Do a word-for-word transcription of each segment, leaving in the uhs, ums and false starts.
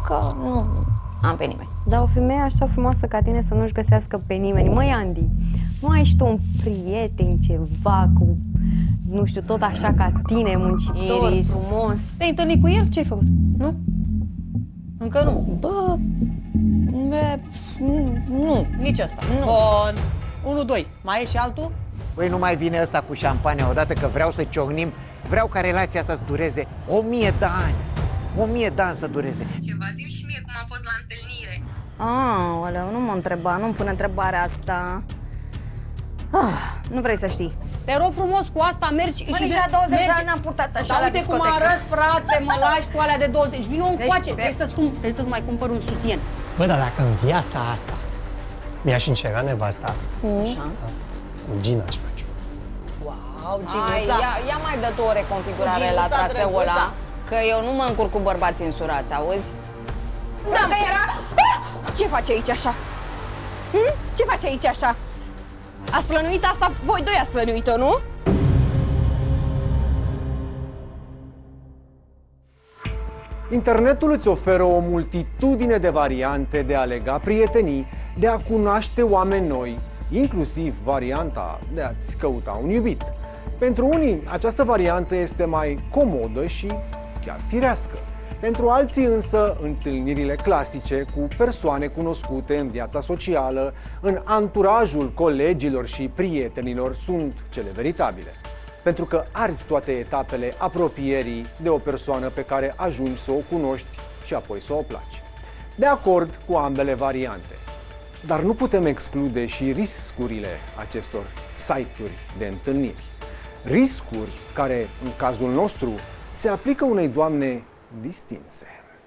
că nu am pe nimeni. Dar o femeie așa frumoasă ca tine să nu-și găsească pe nimeni. Măi, Andy, nu ai și tu un prieten, ceva, cu, nu știu, tot așa ca tine, muncitor, Iris. frumos? Te-ai întâlnit cu el? Ce-ai făcut? Nu? Încă nu? Bă, bă nu. Nici asta. Nu. Bun. unu, doi. Mai e și altul? Păi nu mai vine ăsta cu șampania odată că vreau să ciocnim, vreau ca relația să dureze o mie de ani. O mie de ani să dureze. Ceva, zi și mie cum a fost la întâlnire. Aoleu, nu mă întreba, nu-mi pune întrebarea asta. Ah, nu vrei să știi. Te rog frumos, cu asta mergi Mă, și... nici la douăzeci mergi. de ani n-am purtat așa Dar la uite discotecă. cum arăți, frate, mă lași cu alea de douăzeci. Vino Deci, încoace, pe- trebuie să-ți trebuie să mai cumpăr un sutien. Bă, dar dacă în viața asta mi-aș încera nevasta, Așa. cu Gina aș face. Wow, Ai, Ginuța. ia, ia mai dă tu o reconfigurare Ginuța, la traseul drăguța. ăla, că eu nu mă încurc cu bărbații însurați, auzi? Da, că era... Ce faci aici așa? Hm? Ce faci aici așa? Ați plănuit asta? Voi doi ați plănuit-o, nu? Internetul îți oferă o multitudine de variante de a lega prietenii, de a cunoaște oameni noi, inclusiv varianta de a-ți căuta un iubit. Pentru unii, această variantă este mai comodă și chiar firească. Pentru alții însă, întâlnirile clasice cu persoane cunoscute în viața socială, în anturajul colegilor și prietenilor, sunt cele veritabile. Pentru că arzi toate etapele apropierii de o persoană pe care ajungi să o cunoști și apoi să o placi. De acord cu ambele variante. Dar nu putem exclude și riscurile acestor site-uri de întâlniri. Riscuri care, în cazul nostru, se aplică unei doamne distinse.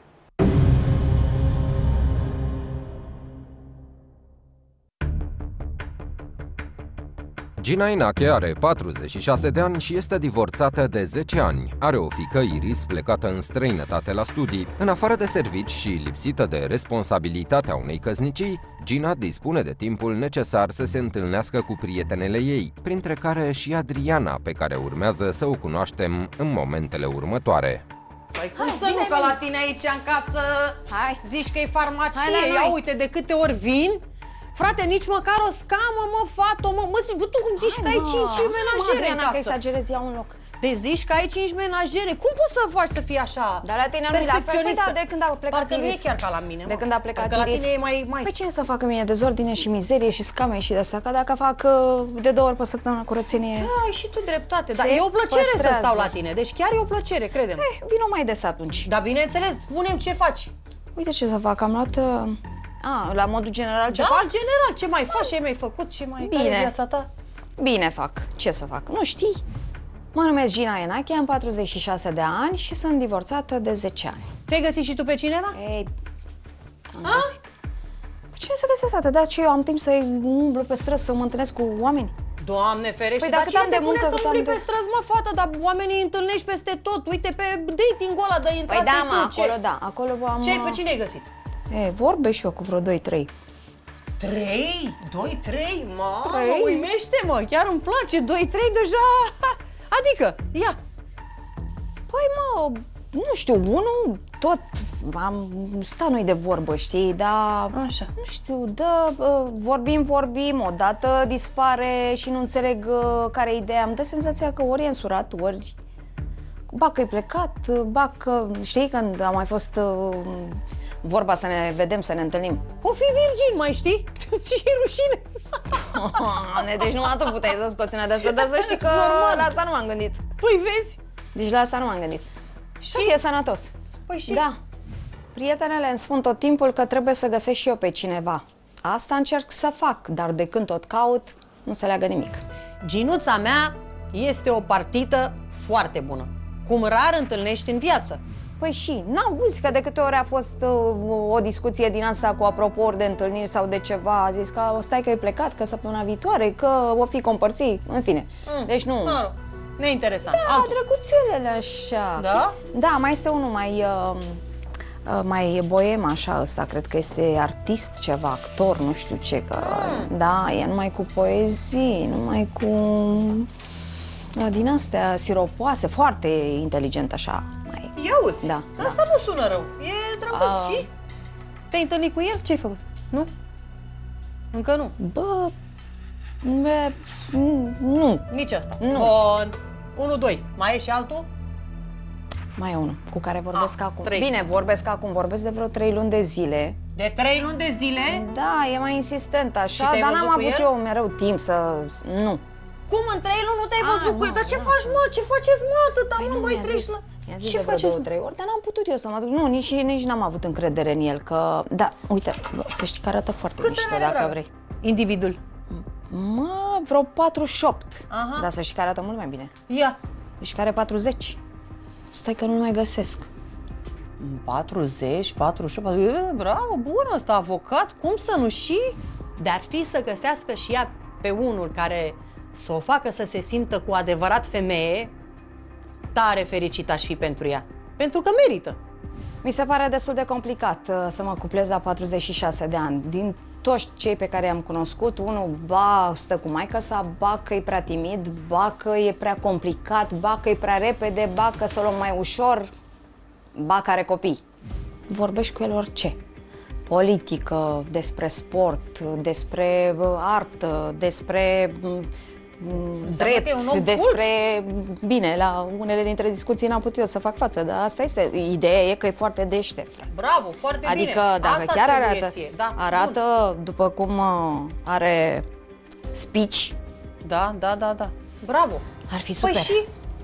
Gina Enache are patruzeci și șase de ani și este divorțată de zece ani. Are o fiică, Iris, plecată în străinătate la studii. În afară de servici și lipsită de responsabilitatea unei căsnicii, Gina dispune de timpul necesar să se întâlnească cu prietenele ei, printre care și Adriana, pe care urmează să o cunoaștem în momentele următoare. Păi cum Hai, să bine, nu, că bine. la tine aici în casă Hai. zici că e farmacie, Hai la ia noi. uite de câte ori vin. Frate, nici măcar o scamă, mă, fată, mă, mă, zici, bă, tu cum zici Hai, că ai mă, cinci hai, mă, menajere în Adriana, că casă? exagerezi, ia un loc. Deci zici că ai cinci menajere, cum poți să faci să fii așa? Dar la tine nu-i la fel, păi da, de când a plecat Parcă nu Iris. e chiar ca la mine, De mă. când a plecat Parcă la Iris. tine e mai... mai... Păi cine să facă mie dezordine și mizerie și scame și de-astea? Că dacă fac uh, de două ori pe săptămână curățenie... Da, ai și tu dreptate, dar Se e o plăcere să păstrează. stau la tine, deci chiar e o plăcere, crede-mă. Eh, vino mai des atunci. Dar bineînțeles, spune-mi ce faci. Uite ce să fac, am luat... Uh... A, la modul general ce Da, fac? în general, ce mai faci, ce ai mai făcut, ce mai... Bine. Care e viața ta? Bine fac, ce să fac? Nu știi? Mă numesc Gina Enache, am patruzeci și șase de ani și sunt divorțată de zece ani. Ți-ai găsit și tu pe cineva? Ei, am găsit. Păi cine să găsesc, fată? Da, ce eu am timp să umblu pe străzi, să mă întâlnesc cu oameni? Doamne ferește, Păi dar dacă cine am te de pune muncă, să cât umbli am de- pe străzi, mă, fată, dar oamenii îi întâlnești peste tot. Uite, pe dating-ul ăla de intrat. Păi da, mă, tu, acolo ce? da, acolo am... Ce ai, pe cine ai găsit? E, vorbe și eu cu vreo doi trei. Trei? Doi, trei? Mamă, Trei? uimește, mă, chiar îmi place. Doi, trei deja... Adică, ia. Păi mă, nu știu, unul tot am stat noi de vorbă, știi, dar... Așa. Nu știu, da, vorbim, vorbim, odată dispare și nu înțeleg uh, care e ideea. Îmi dă senzația că ori e însurat, ori... Ba că e plecat, ba că... Știi, când a mai fost uh, vorba să ne vedem, să ne întâlnim. O fi virgin, mai știi? Ce e rușine. Deci nu atât puteai să scoți una de asta, dar să știi că Normal. la asta nu m-am gândit. Păi vezi? Deci la asta nu m-am gândit. Și? Să fie sănătos. Păi și? Da. Prietenele îmi spun tot timpul că trebuie să găsesc și eu pe cineva. Asta încerc să fac, dar de când tot caut, nu se leagă nimic. Ginuța mea este o partită foarte bună. Cum rar întâlnești în viață. Păi și, n-auzi că de câte ori a fost uh, o discuție din asta cu apropo de întâlniri sau de ceva, a zis că o stai că e plecat, că săptămâna viitoare, că o fi compărții, în fine. Mm. Deci nu... Nu, neinteresant. Da, Altul. drăguțelele așa. Da? Da, mai este unul mai... Uh, uh, mai boem așa, ăsta, cred că este artist, ceva, actor, nu știu ce, că... Mm. Da, e numai cu poezii, numai cu... Uh, din astea siropoase, foarte inteligent așa. Mai... Ia Ia uzi, Da, dar asta nu sună rău, e drăguț. A... Și? Te-ai întâlnit cu el? Ce-ai făcut? Nu? Încă nu? Bă, bă nu. Nici asta. Nu. Bun. unu, doi. Mai e și altul? Mai e unul cu care vorbesc A, acum. trei. Bine, vorbesc acum, vorbesc de vreo trei luni de zile. De trei luni de zile? Da, e mai insistent așa, te-ai dar văzut n-am cu avut el? eu mereu timp să... Nu. Cum, în trei luni nu te-ai A, văzut cu nu, el? Dar ce nu, faci, mă? Ce faceți, mă? Atâta, Păi mă, nu, băi, mi-a treci zis, la... mi-a zis Ce de vreo faceți, două, mă? trei ori, dar n-am putut eu să mă duc. Nu, nici, nici n-am avut încredere în el, că... Da, uite, bă, să știi că arată foarte Câți mișto, ani are, dacă dragă? vrei. Individul. Mă, vreo patruzeci și opt. Aha. Dar să știi că arată mult mai bine. Ia. Deci care patruzeci. Stai că nu mai găsesc. patruzeci, patruzeci și opt, e, bravo, bun ăsta, avocat, cum să nu și? Dar fi să găsească și ea pe unul care să o facă să se simtă cu adevărat femeie, tare fericit aș fi pentru ea. Pentru că merită. Mi se pare destul de complicat uh, să mă cuplez la patruzeci și șase de ani. Din toți cei pe care i-am cunoscut, unul ba stă cu maică sa, ba că e prea timid, ba că e prea complicat, ba că e prea repede, ba că să o luăm mai ușor, ba că are copii. Vorbești cu el orice. Politică, despre sport, despre uh, artă, despre mm, Înseamnă că e un om drept, despre... Bine, la unele dintre discuții n-am putut eu să fac față, dar asta este. Ideea e că e foarte deștept, frate. Bravo, foarte Adică bine. dacă Asta chiar trebuie arată, ție. Da, arată după cum uh, are speech, bun. Da, da, da, da. Bravo. ar fi super. Păi și?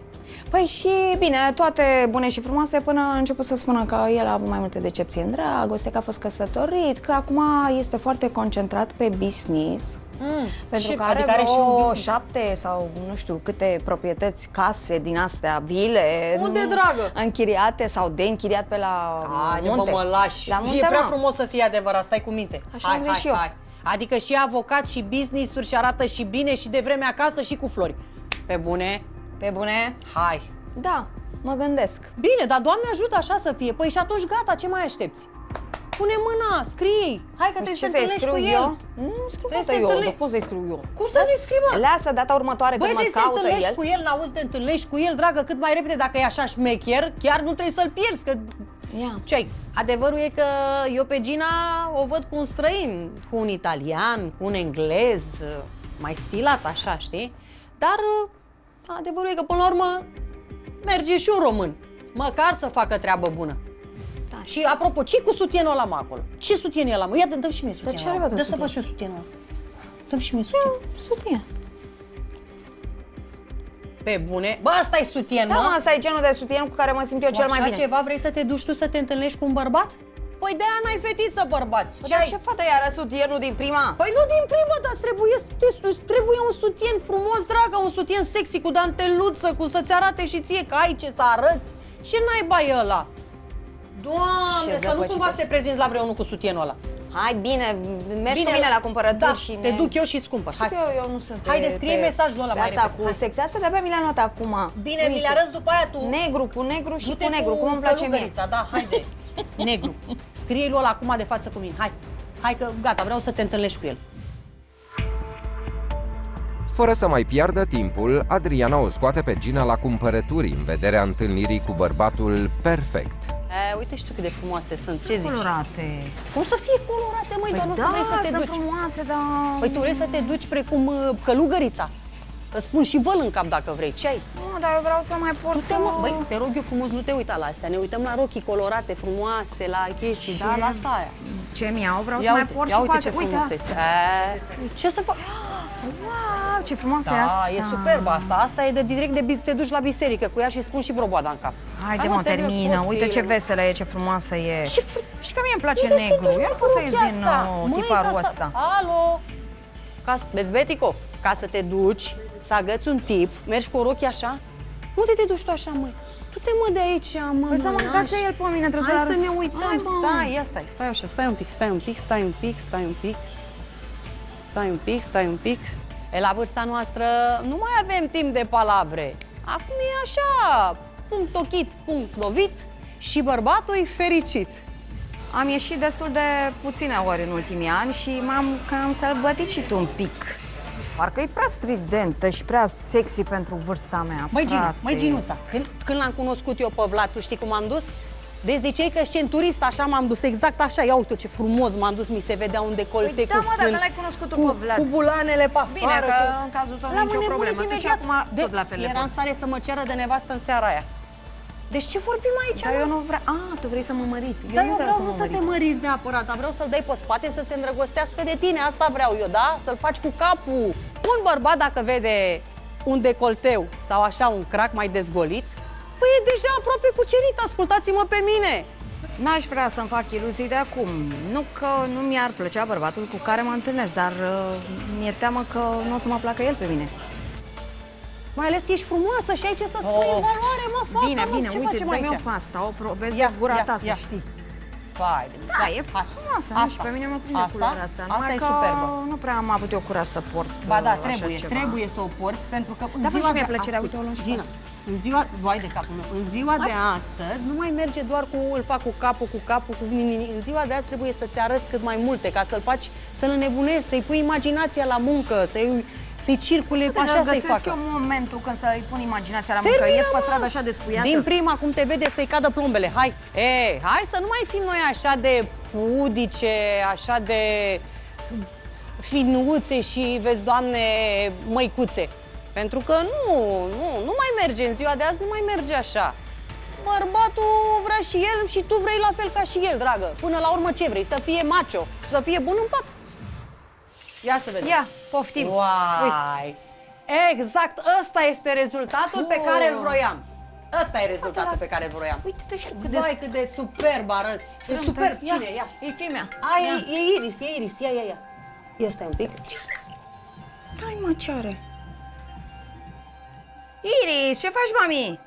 Păi și, bine, toate bune și frumoase până a început să spună că el a avut mai multe decepții în dragoste, că a fost căsătorit, că acum este foarte concentrat pe business. Mm, Pentru și, că are adică are și un vreo business. șapte sau nu știu câte proprietăți, case din astea, vile. Unde, nu, dragă? Închiriate sau de închiriat pe la Haide, munte. mă, mă lași. La Și munte, e prea mă. frumos să fie adevărat, stai cu minte. Așa hai, am hai, zis și eu. hai. Adică și avocat și business-uri și arată și bine și de vreme acasă și cu flori. Pe bune? Pe bune? Hai. Da, mă gândesc. Bine, dar Doamne ajută așa să fie. Păi și atunci gata, ce mai aștepți? Pune mâna, scrie. Hai că Deci trebuie să ce te să-i întâlnești scriu cu el. eu? Nu scriu Trebuie asta să te eu, întâlnești. dar cum să-i scriu eu? Cum să nu-i scrii, mă? Lasă data următoare Băi, când mă trebuie să te caută întâlnești el. cu el, n-auzi, te întâlnești cu el, dragă, cât mai repede. Dacă e așa șmecher, chiar nu trebuie să-l pierzi, că... Ia. Ce-ai? Adevărul e că eu pe Gina o văd cu un străin, cu un italian, cu un englez, mai stilat așa, știi? Dar adevărul e că, până la urmă, merge și un român, măcar să facă treabă bună. Da. Și apropo, ce cu sutienul ăla, mă, acolo? Ce sutien e ăla, mă? Ia, dă- dă-mi și mie sutienul ce are, ăla. bă, de Dă să sutien? văd și eu sutienul ăla. Dă-mi și mie sutienul. Sutien. Pe bune. Bă, ăsta e sutien, Da, mă? mă, asta e genul de sutien cu care mă simt eu cel mai Așa bine. ceva vrei să te duci tu să te întâlnești cu un bărbat? Păi de-aia n-ai fetiță, bărbați. Ce, ce fată i-a arăt sutienul din prima? Păi nu din prima, dar îți trebuie, îți trebuie un sutien frumos, dragă, un sutien sexy cu danteluță, cu să-ți arate și ție că ai ce să arăți. Ce naiba e ăla? Doamne, Ce să nu cumva zăpăcită. să te prezinți la vreunul cu sutienul ăla. Hai, bine, mergi Bine, cu mine la cumpărături da, și te ne... duc eu și îți cumpăr. Știu Hai. că eu, eu nu sunt pe... Haide, scrie pe, mesajul ăla pe mai asta repede. cu Hai. secția asta, de-abia mi le-am notat acum. Bine, Uite. mi le arăți după aia tu. Negru cu negru și Du-te cu negru, cum îmi place mie. călugărița, da, haide. Negru. Scrie-i lui ăla acum de față cu mine. Hai. Hai că gata, vreau să te întâlnești cu el. Fără să mai piardă timpul, Adriana o scoate pe Gina la cumpărături în vederea întâlnirii cu bărbatul perfect. E, uite și tu cât de frumoase sunt, ce zici? Colorate. Cum să fie colorate, măi, Păi doar nu da, să vrei să te sunt duci? frumoase, dar... Păi tu vrei să te duci precum uh, călugărița. Îți spun și văl în cap dacă vrei, ce ai? Nu, dar eu vreau să mai port... Te, mă, băi, te rog eu frumos, nu te uita la astea, ne uităm la rochii colorate, frumoase, la chestii, da, la asta aia. Ce mi-au? Vreau Ia să mai uite, port ia și uite cu ce alte. Uite frumusețe. asta. E, ce să fac? Wow, ce frumoasă e Da, asta. e superbă asta. Asta e de direct de bi- te duci la biserică cu ea și spun și broboada în cap. Haide, Hai, mă, te rog, termină. prostiile, Uite ce mă. veselă e, ce frumoasă e. Ce fru- Și că mie îmi place Unde să te negru. duci, Eu mă, nu cu pot să ochii ies din asta? uh, Măi, tiparul ca să- ăsta. Alo! Ca să... Vezi, Betico, ca să te duci, să agăți un tip, mergi cu o rochie așa? Unde te duci tu așa, măi? Tu te mă de aici, mă, Păi să mă mănaș. încațe el pe mine, trebuie Hai să... să ne uităm, Hai, mă. stai, ia stai, stai așa, stai un pic, stai un pic, stai un pic, stai un pic. Stai un pic, stai un pic. E, la vârsta noastră nu mai avem timp de palavre. Acum e așa, punct ochit, punct lovit și bărbatul e fericit. Am ieșit destul de puține ori în ultimii ani și m-am cam sălbăticit un pic. Parcă e prea stridentă și prea sexy pentru vârsta mea. Măi, Gina, frate. măi, Ginuța, când, când l-am cunoscut eu pe Vlad, tu știi cum am dus? Deci ziceai că centurist, așa m-am dus, exact așa. Ia uite ce frumos m-am dus, mi se vedea un decolte Păi, cu da, mă, sân, dacă l-ai cunoscut tu cu, pe Vlad. cu bulanele pe afară. Bine, că cu... în cazul tău L-am nicio înnebunit problemă. Tu și imediat. acum De, tot la fel de era în poți. stare să mă ceară de nevastă în seara aia. Deci ce vorbim aici? Dar mă? eu nu vreau... A, tu vrei să mă mărit. Eu Dar nu eu vreau, vreau să nu mă să mărit. te măriți neapărat, dar vreau să-l dai pe spate să se îndrăgostească de tine. Asta vreau eu, da? Să-l faci cu capul. Un bărbat, dacă vede un decolteu sau așa un crac mai dezgolit, păi e deja aproape cucerit. Ascultați-mă pe mine. N-aș vrea să-mi fac iluzii de acum. Nu că nu mi-ar plăcea bărbatul cu care mă întâlnesc, dar uh, mi-e teamă că nu o să mă placă el pe mine. Mai ales că ești frumoasă și ai ce să spui în valoare, mă, fata, Bine, mă, bine, ce uite, facem dă-mi aici? eu pasta, o probez Ia, de gura ia, ta, să ia. știi. Vai, de Da, e frumoasă, nu știu, pe mine mă prinde asta, culoarea asta. asta numai e că superbă. nu prea am avut eu curaj să port Ba da, uh, așa trebuie, ceva. trebuie să o porți, pentru că în Da, ziua fă și de mie plăcerea, ascult, uite, o luăm și Gina, pe asta. în ziua, vai de capul meu, în ziua de astăzi nu mai merge doar cu îl fac cu capul, cu capul, cu nini. În ziua de azi trebuie să-ți arăți cât mai multe, ca să-l faci, să-l înnebunești, să-i pui imaginația la muncă, să-i să-i circule, Așa așa să-i găsesc facă. eu momentul când să-i pun imaginația la muncă. Termină, Ies pe mă! stradă așa despuiată. Din prima, cum te vede, să-i cadă plombele. Hai, e, hai să nu mai fim noi așa de pudice, așa de finuțe și, vezi, Doamne, măicuțe. Pentru că nu, nu, nu mai merge, în ziua de azi nu mai merge așa. Bărbatul vrea și el și tu vrei la fel ca și el, dragă. Până la urmă ce vrei? Să fie macho, să fie bun în pat. Ia să vedem. Ia, poftim. Uai! Exact, ăsta este rezultatul pe care îl vroiam. Ăsta e rezultatul pe care îl vroiam. Uite-te și cât de... Vai, cât de superb arăți. De superb. Ia, Cine? Ia. e femea. Ai, e, e Iris, e Iris. Ia, ia, ia. Ia stai un pic. Hai, mă, ce are? Iris, ce faci, mami?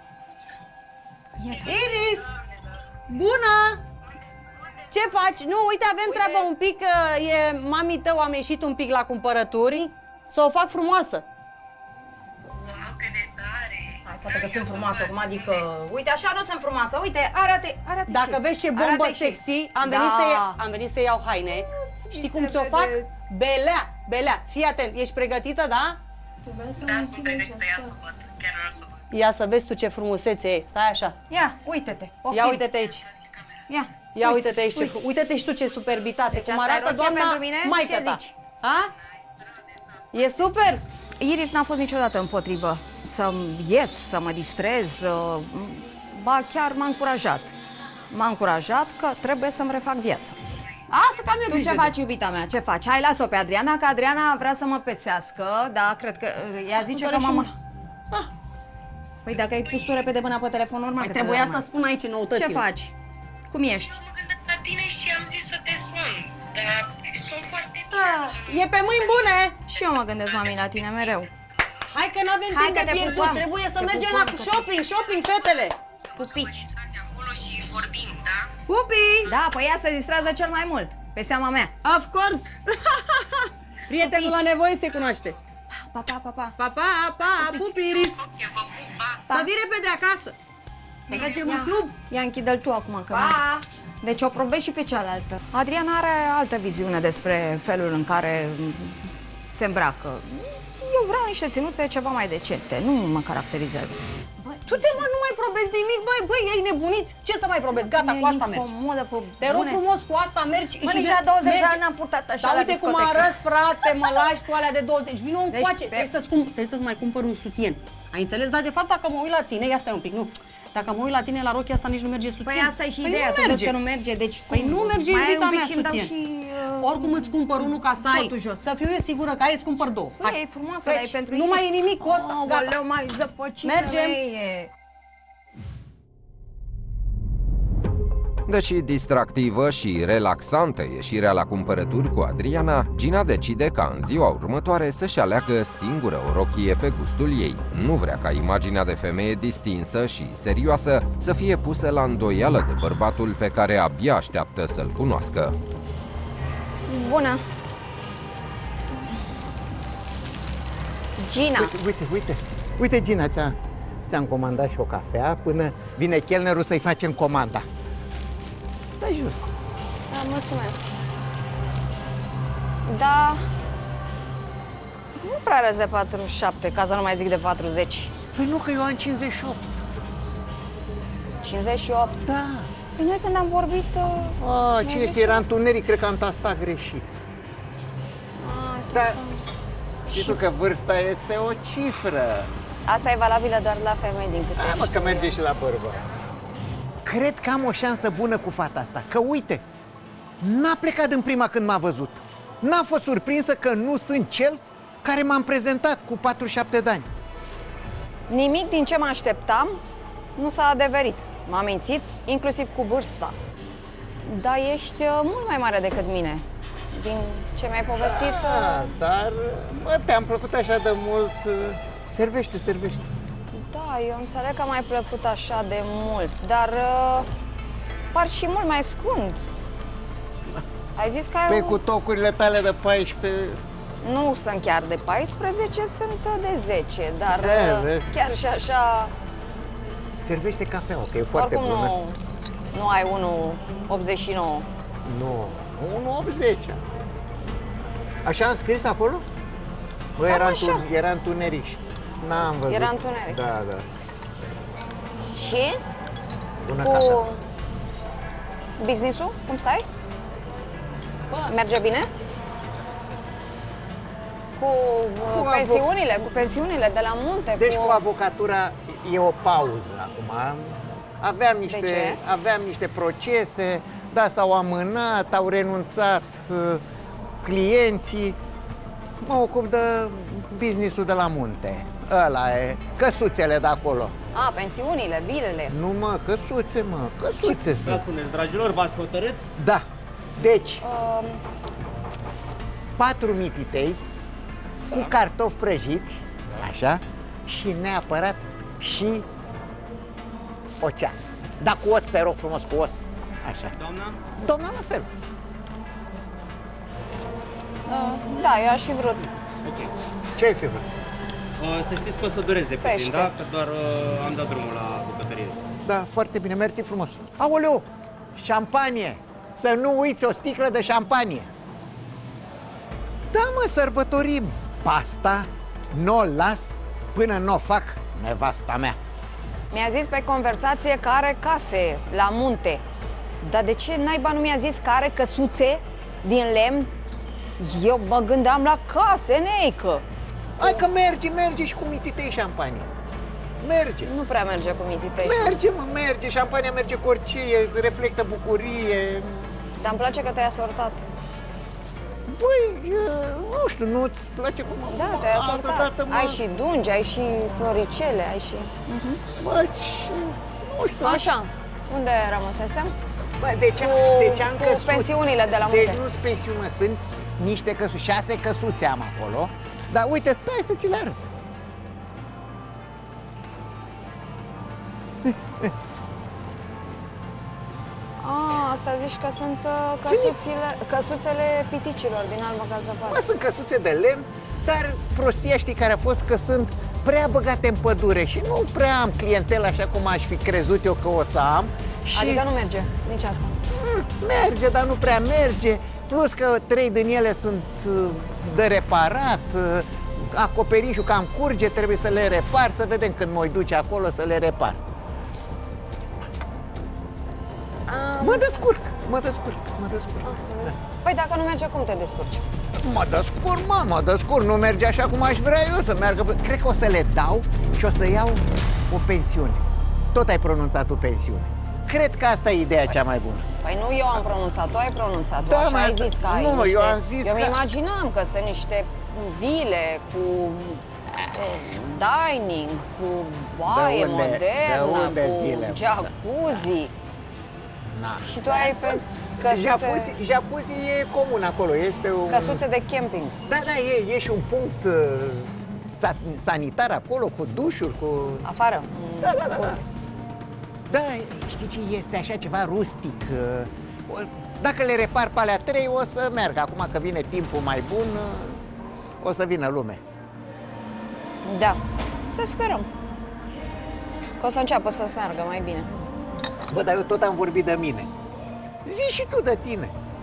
Iris! Bună! Ce faci? Nu, uite, avem uite. treabă un pic, e mami tău, am ieșit un pic la cumpărături, să o fac frumoasă. Wow, cât de tare! Hai, poate că sunt frumoasă, cum adică... Uite, așa nu sunt frumoasă, uite, arată-i, arată-i Dacă și. vezi ce bombă Arată-i sexy, și. am venit, Da. să iau, am venit să iau haine. Știi cum se ți-o vede. fac? Belea, belea. Fii atent, ești pregătită, da? Da, sunt pregătită, ia să văd. Chiar vreau să văd. Ia să vezi tu ce frumusețe e. Stai așa. Ia, uite-te, poftim. Ia uite-te aici. Ia, Ia uite-te aici, ce fru- uite-te și tu ce superbitate, Deci cum asta e arată rochia doamna pentru mine? maică Ce ta. zici? A? E super? Iris n-a fost niciodată împotrivă să ies, să mă distrez, uh, ba chiar m-a încurajat. M-a încurajat că trebuie să-mi refac viața. Asta cam e Tu grijă ce de- faci, iubita mea? Ce faci? Hai, las-o pe Adriana, că Adriana vrea să mă pețească, da, cred că uh, ea zice că Ascultă-le și mama... Ah, Păi dacă ai pus tu repede mâna pe telefon, normal Mai că te trebuia dă să spun aici Ce noutățile. faci? Cum ești? Mă gândesc la tine și am zis să te sun, dar sunt foarte bine. Ah, e pe mâini bune! Și eu mă gândesc, mami, la tine mereu. Hai că nu avem Hai timp că de te pierdut, pupăm. trebuie să Te mergem pupăm, la că- shopping, shopping, fetele! Pupici. Stați acolo și vorbim, da? Pupi! Da, păi ea se distrează cel mai mult, pe seama mea. Of course! Prietenul la nevoie se cunoaște. Pa, pa, pa, pa. Pa, pa, pa, pupi, Iris! Ok, vă pup, pa! Să vii repede acasă! Să mergem în club! Ia închide-l tu acum, că Pa! Deci o probezi și pe cealaltă. Adriana are altă viziune despre felul în care se îmbracă. Eu vreau niște ținute ceva mai decente, nu mă caracterizează. Tu te mă, nu mai probezi nimic, băi, băi, ai nebunit? Ce să mai probezi? Gata, cu asta mergi. Incomodă, pe Te rog bune. frumos, cu asta mergi Mă, și nici de- la douăzeci de mergi. ani n-am purtat așa Dar la uite cum discotecă. arăți, frate, mă lași cu alea de douăzeci. Vino Deci, încoace, pe- trebuie să-ți cum, trebuie să-ți mai cumpăr un sutien. Ai înțeles? Dar de fapt, dacă mă uit la tine, ia stai un pic, nu. Dacă mă uit la tine la rochia asta nici nu merge sutien. Păi asta e și Păi ideea, nu tu vezi merge. că nu merge, deci Păi cum? nu merge, mai ai iubita un pic mea, și îmi dau sutien. și... uh, Oricum îți cumpăr unul ca să ai, Totul jos. să fiu eu sigură că ai, îți cumpăr două. Băi, e frumoasă, dar e Treci. pentru Nu Iris. mai e nimic cu ăsta, gata. Aoleu, mai zăpăcit, Mergem. femeie. Deși distractivă și relaxantă ieșirea la cumpărături cu Adriana, Gina decide ca în ziua următoare să-și aleagă singură o rochie pe gustul ei. Nu vrea ca imaginea de femeie distinsă și serioasă să fie pusă la îndoială de bărbatul pe care abia așteaptă să-l cunoască. Bună. Gina. Uite, uite, uite, uite, Gina, ți-a, ți-am comandat și o cafea până vine chelnerul să-i facem comanda. Stai jos. Da, mulțumesc. Da, nu Nu prea arăți de patruzeci și șapte, ca să nu mai zic de patruzeci. Păi nu, că eu am cincizeci și opt. cincizeci și opt? Da. Păi noi când am vorbit... Uh, A, cine știe, era întuneric, cred că am tastat greșit. A, Da, știi tu că vârsta este o cifră. Asta e valabilă doar la femei, din câte Hai mă, știu că merge eu. și la bărbați. Cred că am o șansă bună cu fata asta, că uite, n-a plecat din prima când m-a văzut. N-a fost surprinsă că nu sunt cel care m-am prezentat cu patruzeci și șapte de ani. Nimic din ce mă așteptam nu s-a adeverit. M-a mințit, inclusiv cu vârsta. Dar ești uh, mult mai mare decât mine. Din ce mi-ai povestit... Da, uh, dar, mă, te-am plăcut așa de mult. Servește, servește. Da, eu înțeleg că m-ai plăcut așa de mult, dar uh, par și mult mai scund. Ai zis că ai Pe un... cu tocurile tale de paisprezece... Nu sunt chiar de paisprezece, sunt de zece, dar Da, uh, vezi? chiar și așa... Servește cafeaua, că e foarte Oricum bună. nu, nu ai unu optzeci și nouă. Nu, unu optzeci. Așa am scris acolo? Bă, Cam era, așa. întun, era întuneric. N-am văzut. Era întuneric. Da, da. Și Bună cu cafea. business-ul, cum stai? Merge bine? Cu, Cu cu avo- pensiunile, cu pensiunile de la munte, Deci cu... cu avocatura e o pauză acum. Aveam niște, ce? aveam niște procese, da, s-au amânat, au renunțat uh, clienții. Mă ocup de business-ul de la munte. Ăla e, căsuțele de acolo. A, pensiunile, vilele. Nu mă, căsuțe, mă, căsuțe Ce sunt. spuneți, dragilor, v-ați hotărât? Da. Deci, Um, patru mititei cu cartofi prăjiți, așa, și neapărat și ocean. Dar cu os, te rog frumos, cu os. Așa. Doamna? Doamna, la fel. uh, da, eu aș fi vrut. Ok. Ce ai fi vrut? Uh, să știți că o să dureze puțin, Pește. da? Că doar uh, am dat drumul la bucătărie. Da, foarte bine, mersi frumos. Aoleu, șampanie! Să nu uiți o sticlă de șampanie. Da, mă, sărbătorim. Pasta n-o las până n-o fac nevasta mea. Mi-a zis pe conversație că are case la munte. Dar de ce naiba nu mi-a zis că are căsuțe din lemn? Eu mă gândeam la case, neică. Hai că merge, merge și cu mititei șampanie. Merge. Nu prea merge cu mititei. Merge, mă, merge. Șampania merge cu orice, reflectă bucurie. Dar îmi place că te-ai asortat. Băi, nu știu, nu-ți place cum... Da, te-ai asortat. Dată, mă... Ai și dungi, ai și floricele, ai și... Bă, nu știu. Așa, unde rămăsesem? Bă, deci, Cu, deci am cu căsuți. pensiunile de la munte. Deci nu-s pensiuni, mă, sunt niște căsuți, șase căsuțe am acolo. Dar uite, stai să ți le arăt. A, asta zici că sunt uh, căsuțile, căsuțele piticilor din Alba ca zăpadă. Mă, sunt căsuțe de lemn, dar prostia știi care a fost că sunt prea băgate în pădure și nu prea am clientelă așa cum aș fi crezut eu că o să am. Și Adică nu merge, nici asta. mm, merge, dar nu prea merge. Plus că trei din ele sunt uh, de reparat, uh, acoperișul cam curge, trebuie să le repar, să vedem când mă duce acolo să le repar. Am... Mă descurc, mă descurc, mă descurc. Da. Păi dacă nu merge, cum te descurci? Mă descurc, mă, mă descurc, nu merge așa cum aș vrea eu să meargă. Cred că o să le dau și o să iau o pensiune. Tot ai pronunțat tu pensiune. Cred că asta e ideea cea mai bună. Păi nu eu am pronunțat, tu ai pronunțat, tu Da, așa mă, ai asta- zis că ai nu, niște... eu am zis Eu că- îmi imaginam că sunt niște vile cu uh, dining, cu baie unde- modernă, de unde cu vile? jacuzzi. Na. Și tu ai pens căsuțe, Jacuzzi, jacuzzi e comun acolo, este un... căsuțe de camping. Da, da, e, e și un punct uh, sa- sanitar acolo, cu dușuri, cu... Afară. Da, da, da, da. Da, știi ce este așa ceva rustic. uh, o- Dacă le repar pe alea trei, o să meargă. Acum că vine timpul mai bun, uh, o să vină lume. Da, să sperăm că o să înceapă să-ți meargă mai bine. Bă, dar eu tot am vorbit de mine. Zi și tu de tine.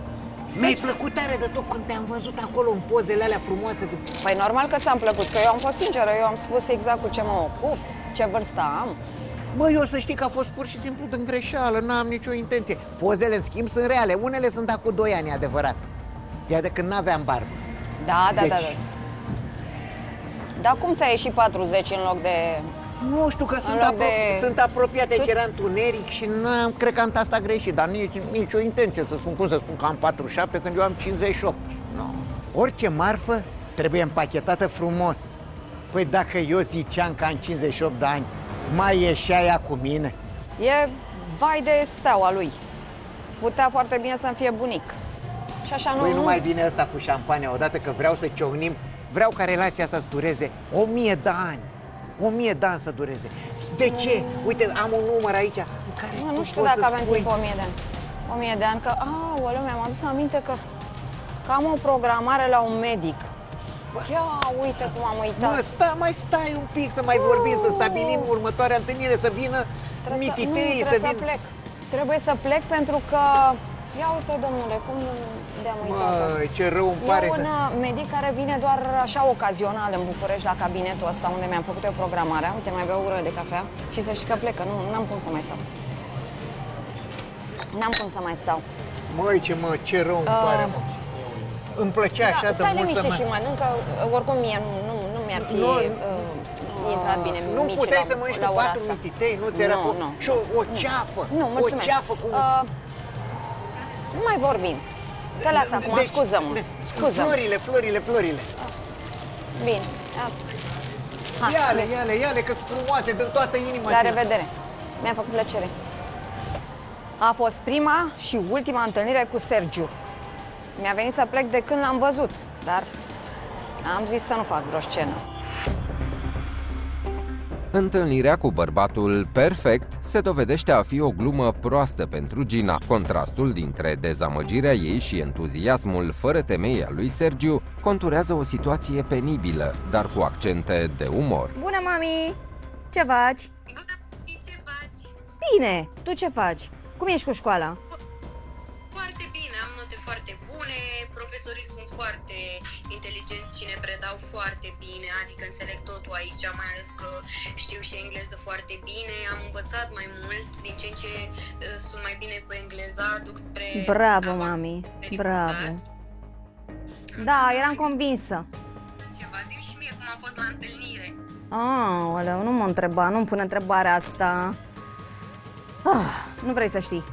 Mi-ai plăcut tare de tot când te-am văzut acolo în pozele alea frumoase. Păi normal că ți-am plăcut, că eu am fost sinceră, eu am spus exact cu ce mă ocup, ce vârstă am. Bă, eu să știi că a fost pur și simplu din greșeală, n-am nicio intenție. Pozele, în schimb, sunt reale, unele sunt acum doi ani, adevărat. Ea de când n-aveam barbă. Da, da, deci... da, da. Dar cum ți-a ieșit patruzeci în loc de... Nu știu, că sunt, apro de... sunt apropiat de ce era întuneric și n-am, cred că am tastat greșit, dar nici, nici o intenție să spun, cum să spun că am patruzeci și șapte când eu am cincizeci și opt. No. Orice marfă trebuie împachetată frumos. Păi dacă eu ziceam că am cincizeci și opt de ani, mai ieșea ea cu mine? E vai de steaua lui. Putea foarte bine să-mi fie bunic. Și așa nu... Păi nu mai vine ăsta cu șampania, odată că vreau să ciocnim, vreau ca relația asta să dureze o mie de ani. O mie de ani să dureze. De ce? Uite, am un număr aici în care nu, tu nu știu poți dacă să avem spui... timp o mie de ani. O mie de ani, că... Aoleu, mi-am adus aminte că, că am o programare la un medic. Ia uite cum am uitat. Mă, sta, mai stai un pic să mai vorbim, să stabilim următoarea întâlnire, să vină mititei, să, să vină... vină... plec. Trebuie să plec pentru că... Ia uite, domnule, cum de-am uitat asta. Măi, ce rău îmi pare. E un că... medic care vine doar așa ocazional în București, la cabinetul ăsta unde mi-am făcut eu programarea. Uite, mai beau o gură de cafea și să știi că plecă. Nu, n-am cum să mai stau. N-am cum să mai stau. Măi, ce mă, ce rău îmi uh... pare, mă. Îmi plăcea da, așa de mult liniște să și mănâncă, oricum mie nu, nu, nu mi-ar fi nu, uh, intrat bine nu mici puteai la, să mănânci la cu patru mititei, nu ți era nu, cu... nu, și o, o ceafă, nu, o ceafă cu... Uh, nu mai vorbim. Te las acum, deci, scuză-mă, de, scuză-mă. Florile, florile, florile. Bine. Ha, ia-le, ia-le, ia-le, că-s frumoase din toată inima. La revedere. Mi-a făcut plăcere. A fost prima și ultima întâlnire cu Sergiu. Mi-a venit să plec de când l-am văzut, dar am zis să nu fac vreo scenă. Întâlnirea cu bărbatul perfect se dovedește a fi o glumă proastă pentru Gina. Contrastul dintre dezamăgirea ei și entuziasmul fără temei al lui Sergiu conturează o situație penibilă, dar cu accente de umor. Bună, mami! Ce faci? Bună, ce faci? Bine! Tu ce faci? Cum ești cu școala? Foarte bine, am note foarte bune, profesorii sunt foarte inteligenți și ne predau foarte bine, adică înțeleg totul aici, mai ales că știu și engleză foarte bine, am învățat mai mult, din ce în ce uh, sunt mai bine cu engleza, duc spre... Bravo, mami, bravo! Da, eram convinsă. Ceva, zi și mie cum a fost la întâlnire. Aoleu, nu mă întreba, nu-mi pune întrebarea asta. Ah, nu vrei să știi.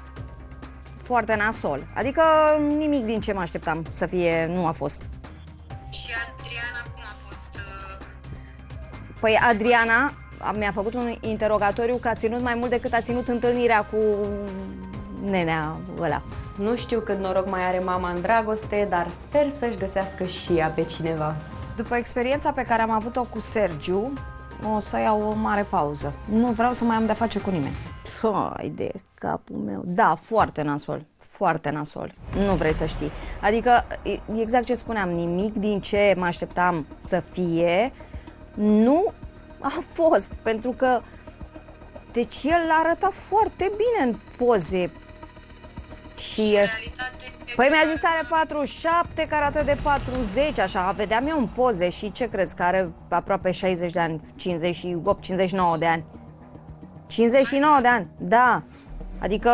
Foarte nasol. Adică nimic din ce mă așteptam să fie, nu a fost. Și Adriana cum a fost? Uh... Păi Adriana mi-a făcut un interogatoriu că a ținut mai mult decât a ținut întâlnirea cu nenea ăla. Nu știu cât noroc mai are mama în dragoste, dar sper să-și găsească și ea pe cineva. După experiența pe care am avut-o cu Sergiu, o să iau o mare pauză. Nu vreau să mai am de-a face cu nimeni. Hai de capul meu. Da, foarte nasol. Foarte nasol. Nu vrei să știi. Adică, exact ce spuneam, nimic din ce mă așteptam să fie nu a fost. Pentru că deci el arăta foarte bine în poze. Și, și păi mi-a zis că are patruzeci și șapte, că arată de patruzeci, așa, vedeam eu în poze și ce crezi, că are aproape șaizeci de ani, cincizeci și opt cincizeci și nouă de ani. cincizeci și nouă de ani, da. Adică...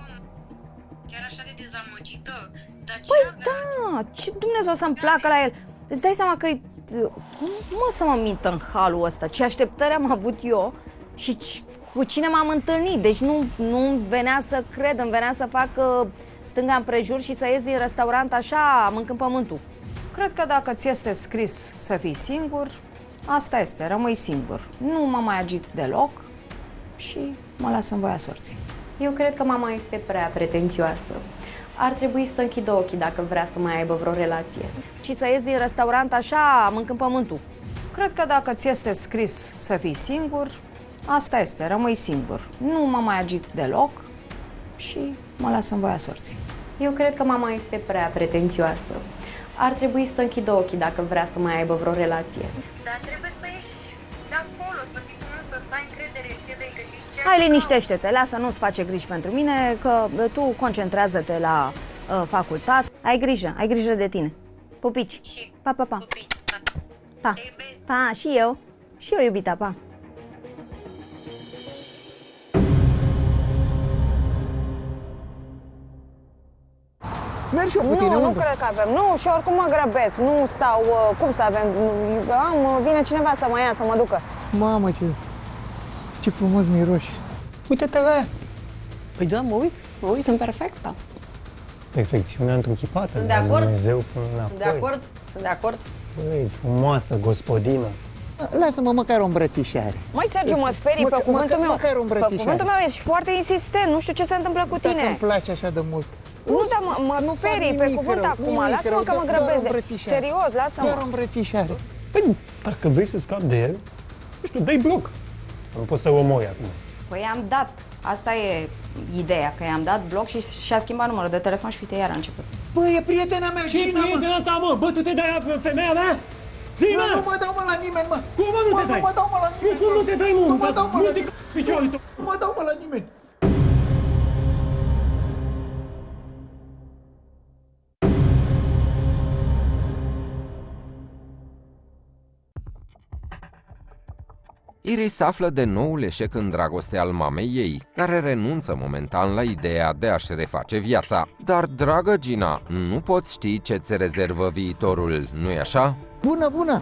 Chiar așa de dezamăgită. Dar ce păi avea? da, ce Dumnezeu să-mi placă la el. Îți dai seama că cum mă să mă mintă în halul ăsta? Ce așteptări am avut eu și cu cine m-am întâlnit? Deci nu, nu venea să cred, îmi venea să fac uh, stânga împrejur și să ies din restaurant așa, mâncând pământul. Cred că dacă ți este scris să fii singur, asta este, rămâi singur. Nu mă mai agit deloc și mă las în voia sorții. Eu cred că mama este prea pretențioasă. Ar trebui să închidă ochii dacă vrea să mai aibă vreo relație. Și să ies din restaurant așa, mâncând pământul. Cred că dacă ți este scris să fii singur, asta este, rămâi singur. Nu mă mai agit deloc și mă las în voia sorții. Eu cred că mama este prea pretențioasă. Ar trebui să închidă ochii dacă vrea să mai aibă vreo relație. Dar trebuie să ieși de acolo, să fii însă, să ai încredere în ce vei găsi. Hai, liniștește-te, lasă, nu-ți face griji pentru mine, că tu concentrează-te la uh, facultate. Ai grijă, ai grijă de tine. Pupici. Și Pa, pa, pa. pupici, pa. Pa. Pa, și eu. Și eu, iubita, pa. Mergi eu cu tine, Nu, nu unde? cred că avem. Nu, și oricum mă grăbesc. Nu stau, uh, cum să avem? Am, uh, vine cineva să mă ia, să mă ducă. Mamă, ce, ce frumos miroși. Uite-te la ea. Păi da, mă uit, mă uit. Sunt perfectă. Perfecțiunea întruchipată Sunt de de acord. Dumnezeu până înapoi. De acord? Sunt de acord? Băi, frumoasă gospodină. Lasă-mă măcar o îmbrățișare. Măi, Sergiu, mă sperii Măcar- pe cuvântul măcar- meu. măcar o Pe îmbrățișare. cuvântul meu ești foarte insistent. Nu știu ce se întâmplă cu Dacă tine. îmi place așa de mult. Nu, dar mă, mă Nu fac sperii pe nimic cuvânt rău, acum. nimic Lasă-mă rău, că mă doar- doar o grăbesc. De... îmbrățișare. Serios, Doar o lasă-mă. îmbrățișare. Păi, dacă vrei să scapi de el, nu știu, dai bloc. Nu poți să-l omori acum. Păi i-am dat. Asta e ideea, că i-am dat bloc și și-a schimbat numărul de telefon și uite, iar a început. Bă, e prietena mea, Gina, mă. ta, mă? Bă, tu te dai pe femeia mea? Zi, Nu, nu mă dau, mă, la nimeni, mă. Cum, mă, nu Mă, te dai? Nu mă dau, mă, la nimeni. Cum nu te dai, mă? Nu mă dau, mă, la Nu te nimeni. piciorul tău. Nu mă dau, mă, la nimeni. Iris află de noul eșec în dragoste al mamei ei, care renunță momentan la ideea de a-și reface viața. Dar, dragă Gina, nu poți ști ce-ți rezervă viitorul, nu-i așa? Bună, bună.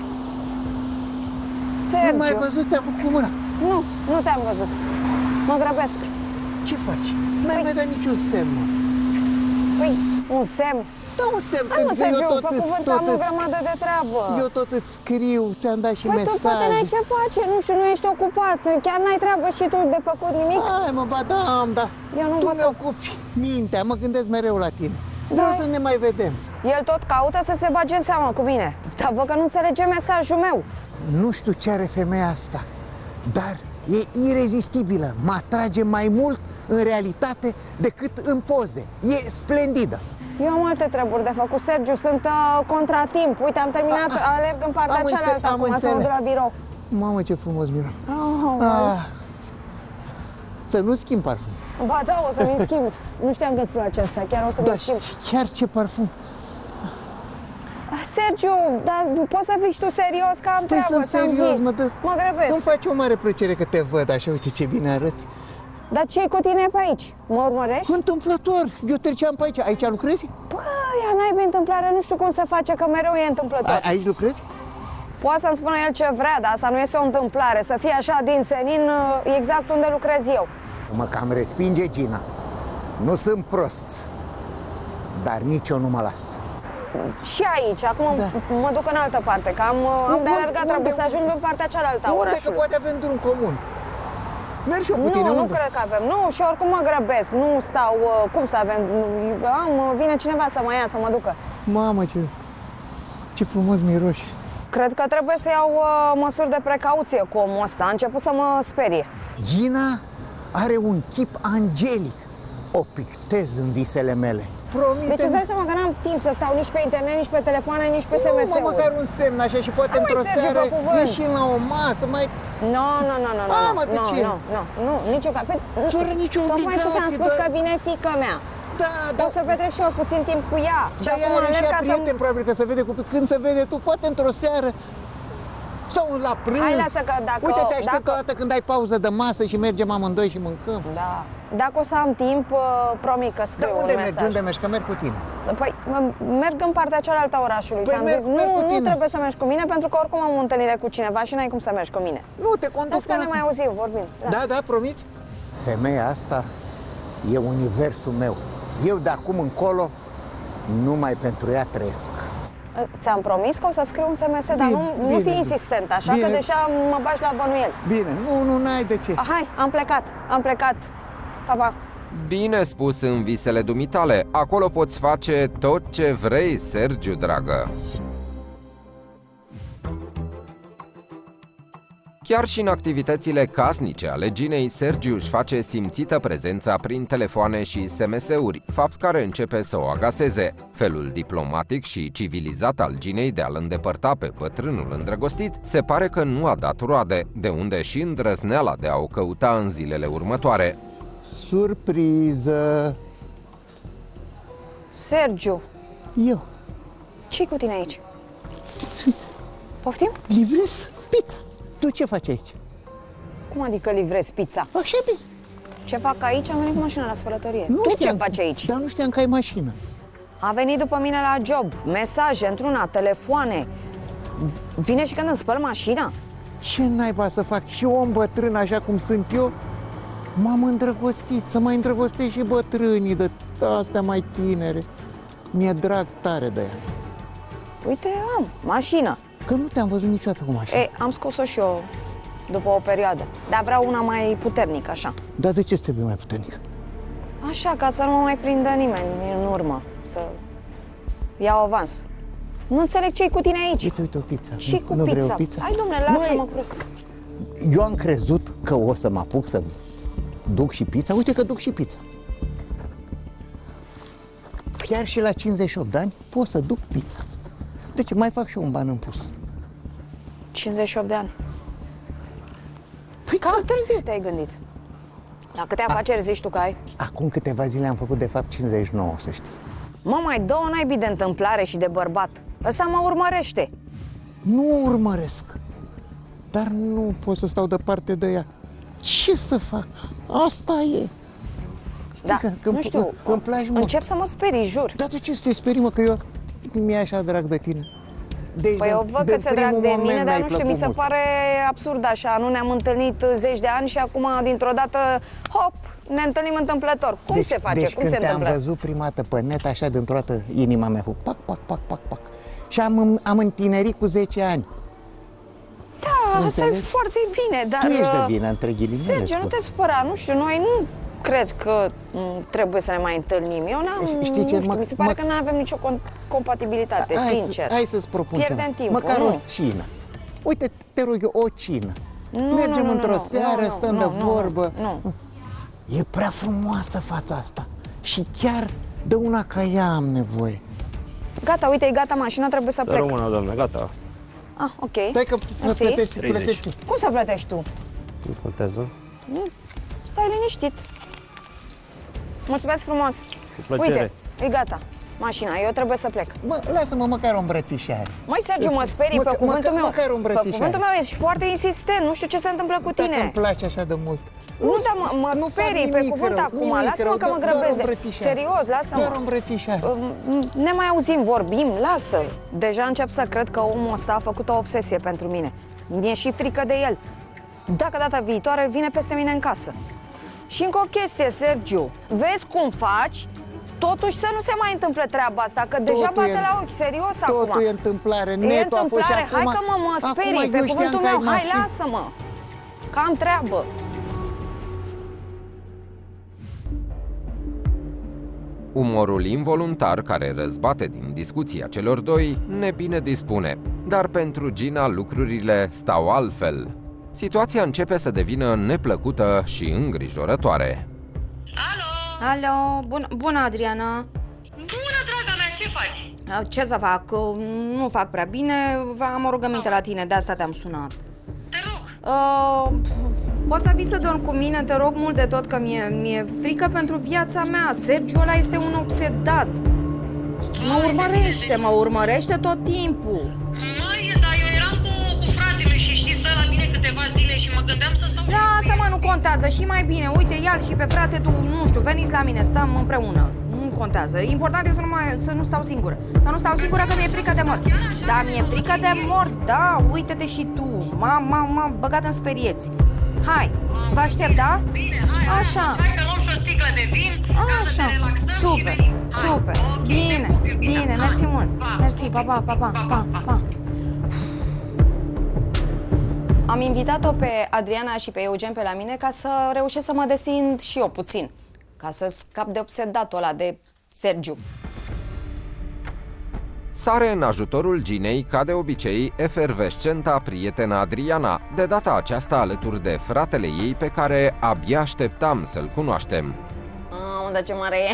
Nu m-ai Sergiu, văzut, ți-am făcut mâna. nu, nu te-am văzut. Mă grăbesc. Ce faci? N-ai mai dat niciun semn, mă. Păi, un semn. Da, un semn, Hai mă, când Sergiu, eu tot, pe îți- cuvânt tot am o îți- grămadă de treabă. eu tot îți scriu, ți-am dat și Păi tu poate n-ai mesaje. ce face, nu știu, nu ești ocupat. Chiar n-ai treabă și tu de făcut nimic. Hai mă, ba da, am, da. Eu nu Tu vă mi-ocupi mintea, mă gândesc mereu la tine. Vreau Da. să ne mai vedem. El tot caută să se bage în seamă cu mine. Dar văd că nu înțelege mesajul meu. Nu știu ce are femeia asta, dar e irezistibilă. Mă atrage mai mult în realitate decât în poze. E splendidă. Eu am alte treburi de făcut, Sergiu, sunt uh, contratimp. Uite, am terminat, A, a, alerg în partea am înțe- cealaltă am acum, să mă înțeles. duc la birou. Mamă, ce frumos miros. Oh, Ah. Să nu schimb parfum. Ba da, o să mi schimb. Nu știam că îți place asta, chiar o să Da, mi schimb. chiar ce parfum. Sergiu, dar poți să fii și tu serios, că am Păi treabă, sunt ți-am serios, zis. mă, dă- Mă grăbesc. Nu-mi face o mare plăcere că te văd așa, uite ce bine arăți. Dar ce-i cu tine pe aici? Mă urmărești? Întâmplător, eu treceam pe aici. Aici lucrezi? Păi, a n-ai întâmplare, nu știu cum se face, că mereu e întâmplător. A, aici lucrezi? Poate să-mi spună el ce vrea, dar asta nu este o întâmplare. Să fie așa din senin, exact unde lucrez eu. Mă cam respinge Gina. Nu sunt prost, dar nici eu nu mă las. Și aici, acum Da. mă duc în altă parte, că am, am Unde- de alergat, trebuie unde- să ajung în partea cealaltă a Unde că orașului. poate avem drum comun? Mergi și eu cu Nu, tine, nu unde? cred că avem. Nu, și oricum mă grăbesc. Nu stau, uh, cum să avem? Am, uh, vine cineva să mă ia, să mă ducă. Mamă, ce, ce frumos miroși. Cred că trebuie să iau uh, măsuri de precauție cu omul ăsta. A început să mă sperie. Gina are un chip angelic. O pictez în visele mele. Promite. Deci îți dai seama că n-am timp să stau nici pe internet, nici pe telefoane, nici pe S M Nu, mă, S-uri. măcar un semn așa și poate Hai, măi, într-o Sergiu, seară pe cuvânt. ieșim la o masă, mai... Nu, nu, nu, nu, nu, A, mă, de nu, ce? nu, nu, nu, nicio ca... Pe- Fără nicio Tocmai ce ți-am obligație, spus doar- că vine fiica mea. Da, da. O să petrec și eu puțin timp cu ea. Și Dar ea acum are și alerg ea ca să... prieten, probabil că se vede cu... Când se vede tu, poate într-o seară sau la prânz. Hai, lasă că dacă- Uite, te aștept dacă- o dată când ai pauză de masă și mergem amândoi și mâncăm. Da. Dacă o să am timp, uh, promit că scriu Dar un unde mesaj. mergi? Unde mergi? Că merg cu tine. Păi, m- merg în partea cealaltă a orașului. Păi Ți-am merg- zis, merg nu, cu nu tine. trebuie să mergi cu mine, pentru că oricum am o întâlnire cu cineva și n-ai cum să mergi cu mine. Nu, te conduc Las că până ne acum. mai auzim, vorbim. Da, da, promiți? Femeia asta e universul meu. Eu de acum încolo numai pentru ea trăiesc. Ți-am promis că o să scriu un S M S, dar Bine, nu, nu bine, fi bine. insistent, așa Bine. că deja mă bagi la bănuiel. Bine, nu, nu, n-ai de ce. Ah, hai, am plecat, am plecat. Pa, pa. Bine spus în visele dumitale, acolo poți face tot ce vrei, Sergiu, dragă. Chiar și în activitățile casnice ale Ginei, Sergiu își face simțită prezența prin telefoane și S M S-uri, fapt care începe să o agaseze. Felul diplomatic și civilizat al Ginei de a-l îndepărta pe bătrânul îndrăgostit se pare că nu a dat roade, de unde și îndrăzneala de a o căuta în zilele următoare. Surpriză! Sergiu, Eu. ce-i cu tine aici? Poftim? Livrez pizza. Tu ce faci aici? Cum adică livrezi pizza? Așa bine. Ce fac aici? Am venit cu mașina la spălătorie. Nu Tu știam, ce faci aici? Dar nu știam că ai mașină. A venit după mine la job, mesaje într-una, telefoane. Vine și când îmi spăl mașina? Ce naiba să fac? Și om bătrân așa cum sunt eu? M-am îndrăgostit, să mai îndrăgostesc și bătrânii de astea mai tinere. Mi-e drag tare de ea. Uite, am mașină. Că nu te-am văzut niciodată cu mașină. Ei, am scos-o și eu după o perioadă. Dar vreau una mai puternică, așa. Dar de ce îți trebuie mai puternic? Așa, ca să nu mă mai prindă nimeni în urmă. Să iau avans. Nu înțeleg ce-i cu tine aici. Uite, uite o pizza. Ce cu nu pizza? Vrei o pizza? Hai, domnule, lasă-mă prost. Eu am crezut că o să mă apuc să duc și pizza. Uite că duc și pizza. Chiar și la cincizeci și opt de ani pot să duc pizza. Deci mai fac și eu un ban în plus. cincizeci și opt de ani. Păi Cam târziu te-ai gândit. La câte afaceri zici tu că ai? Acum câteva zile am făcut de fapt cincizeci și nouă, să știi. Mă, mai dă o naibii de întâmplare și de bărbat. Ăsta mă urmărește. Nu o urmăresc, dar nu pot să stau departe de ea. Ce să fac? Asta e. Da, Că, că, nu știu, că, îmi place, mă. încep să mă sperii, jur. Dar de ce să te sperii, mă, că eu mi-e așa drag de tine? Deci, Păi eu văd că ți-e drag de mine, dar nu știu, mi se mult. pare absurd așa. Nu ne-am întâlnit zeci de ani și acum, dintr-o dată, hop, ne întâlnim întâmplător. Cum deci, se face? Deci Cum când se te-am întâmplă? văzut prima dată pe net, așa, dintr-o dată, inima mea a făcut pac, pac, pac, pac, pac. Și am, am întinerit cu zece ani. Da, asta e Înțelegi? foarte bine, dar... Tu ești de uh, vină, între ghilimele Sergiu, nu spus. te supăra, nu știu, noi nu cred că m, trebuie să ne mai întâlnim. Eu n-am, Știi ce, nu știu, mă- mi se pare mă- că nu avem nicio con- compatibilitate, Hai, sincer. Să, hai să-ți propun Pierdem ceva. timpul, Măcar nu. o cină. Uite, te rog eu, o cină. Nu, Mergem nu, nu, într-o nu, seară, nu, stăm nu, de nu, vorbă. Nu, E prea frumoasă fața asta. Și chiar de una ca ea am nevoie. Gata, uite, e gata mașina, trebuie să Să plec. rămână, doamne, gata. Ah, ok. Stai că să Mersi. plătești, treizeci. plătești tu. Cum să plătești tu? Nu contează. Stai liniștit. Mulțumesc frumos. plăcere. Uite, e gata mașina, eu trebuie să plec. Mă, lasă-mă măcar o îmbrățișare. Măi, Sergiu, mă sperii Măca- pe cuvântul măca- meu. măcar o Pe îmbrățișare. cuvântul meu ești foarte insistent, nu știu ce se întâmplă cu Dacă tine. îmi place așa de mult. Nu, dar mă, mă nu fac sperii pe nimic cuvânt rău, acum. nimic Lasă-mă rău, că mă doar- doar o grăbesc. de- îmbrățișare. Serios, lasă-mă. Doar o îmbrățișare. Ne mai auzim, vorbim, lasă-l. Deja încep să cred că omul ăsta a făcut o obsesie pentru mine. Mi-e și frică de el. Dacă data viitoare vine peste mine în casă. Și încă o chestie, Sergiu. Vezi cum faci? Totuși să nu se mai întâmple treaba asta, că deja Totul bate e- la ochi, serios Totul acum. e întâmplare, E netul a fost și întâmplare, hai acum- că mă, mă acum sperii, eu pe știam cuvântul că ai meu, hai, mașină. lasă-mă. Că am treabă. Umorul involuntar care răzbate din discuția celor doi ne bine dispune, dar pentru Gina lucrurile stau altfel. Situația începe să devină neplăcută și îngrijorătoare. Alo! Alo, bun, bună, Adriana. Bună, draga mea, ce faci? Ce să fac? Nu fac prea bine, am o rugăminte la tine, de asta te-am sunat. Te rog. Uh, poți să vii să dormi cu mine, te rog mult de tot, că mi-e, mi-e frică pentru viața mea. Sergiu ăla este un obsedat. Mă urmărește, mă urmărește tot timpul. Măi, dar eu eram cu, cu fratele și știi, stă la mine câteva zile și mă gândeam să stau... Lasă-mă, nu contează, și mai bine. Uite, ia-l și pe frate tu, nu știu, veniți la mine, stăm împreună. Nu contează. Important e să nu, mai, să nu stau singură. Să nu stau singură, că mi-e frică de mort. Da, mi-e frică de mort, da, uite-te și tu. M-am m-am băgat în sperieți. Hai, vă aștept, da? Bine, hai, hai, Așa. hai că luăm și o sticlă de vin, ca să Așa, te relaxăm și super, venim. Hai, super, ok, bine, te pup, iubita. bine, Hai, mersi mult. pa, Mersi, pa, pa, pa, pa, pa, pa. Am invitat-o pe Adriana și pe Eugen pe la mine ca să reușesc să mă destind și eu puțin. Ca să scap de obsedatul ăla de Sergiu. Sare în ajutorul Ginei, ca de obicei, efervescenta prietenă Adriana, de data aceasta alături de fratele ei pe care abia așteptam să-l cunoaștem. Ah, dar ce mare e!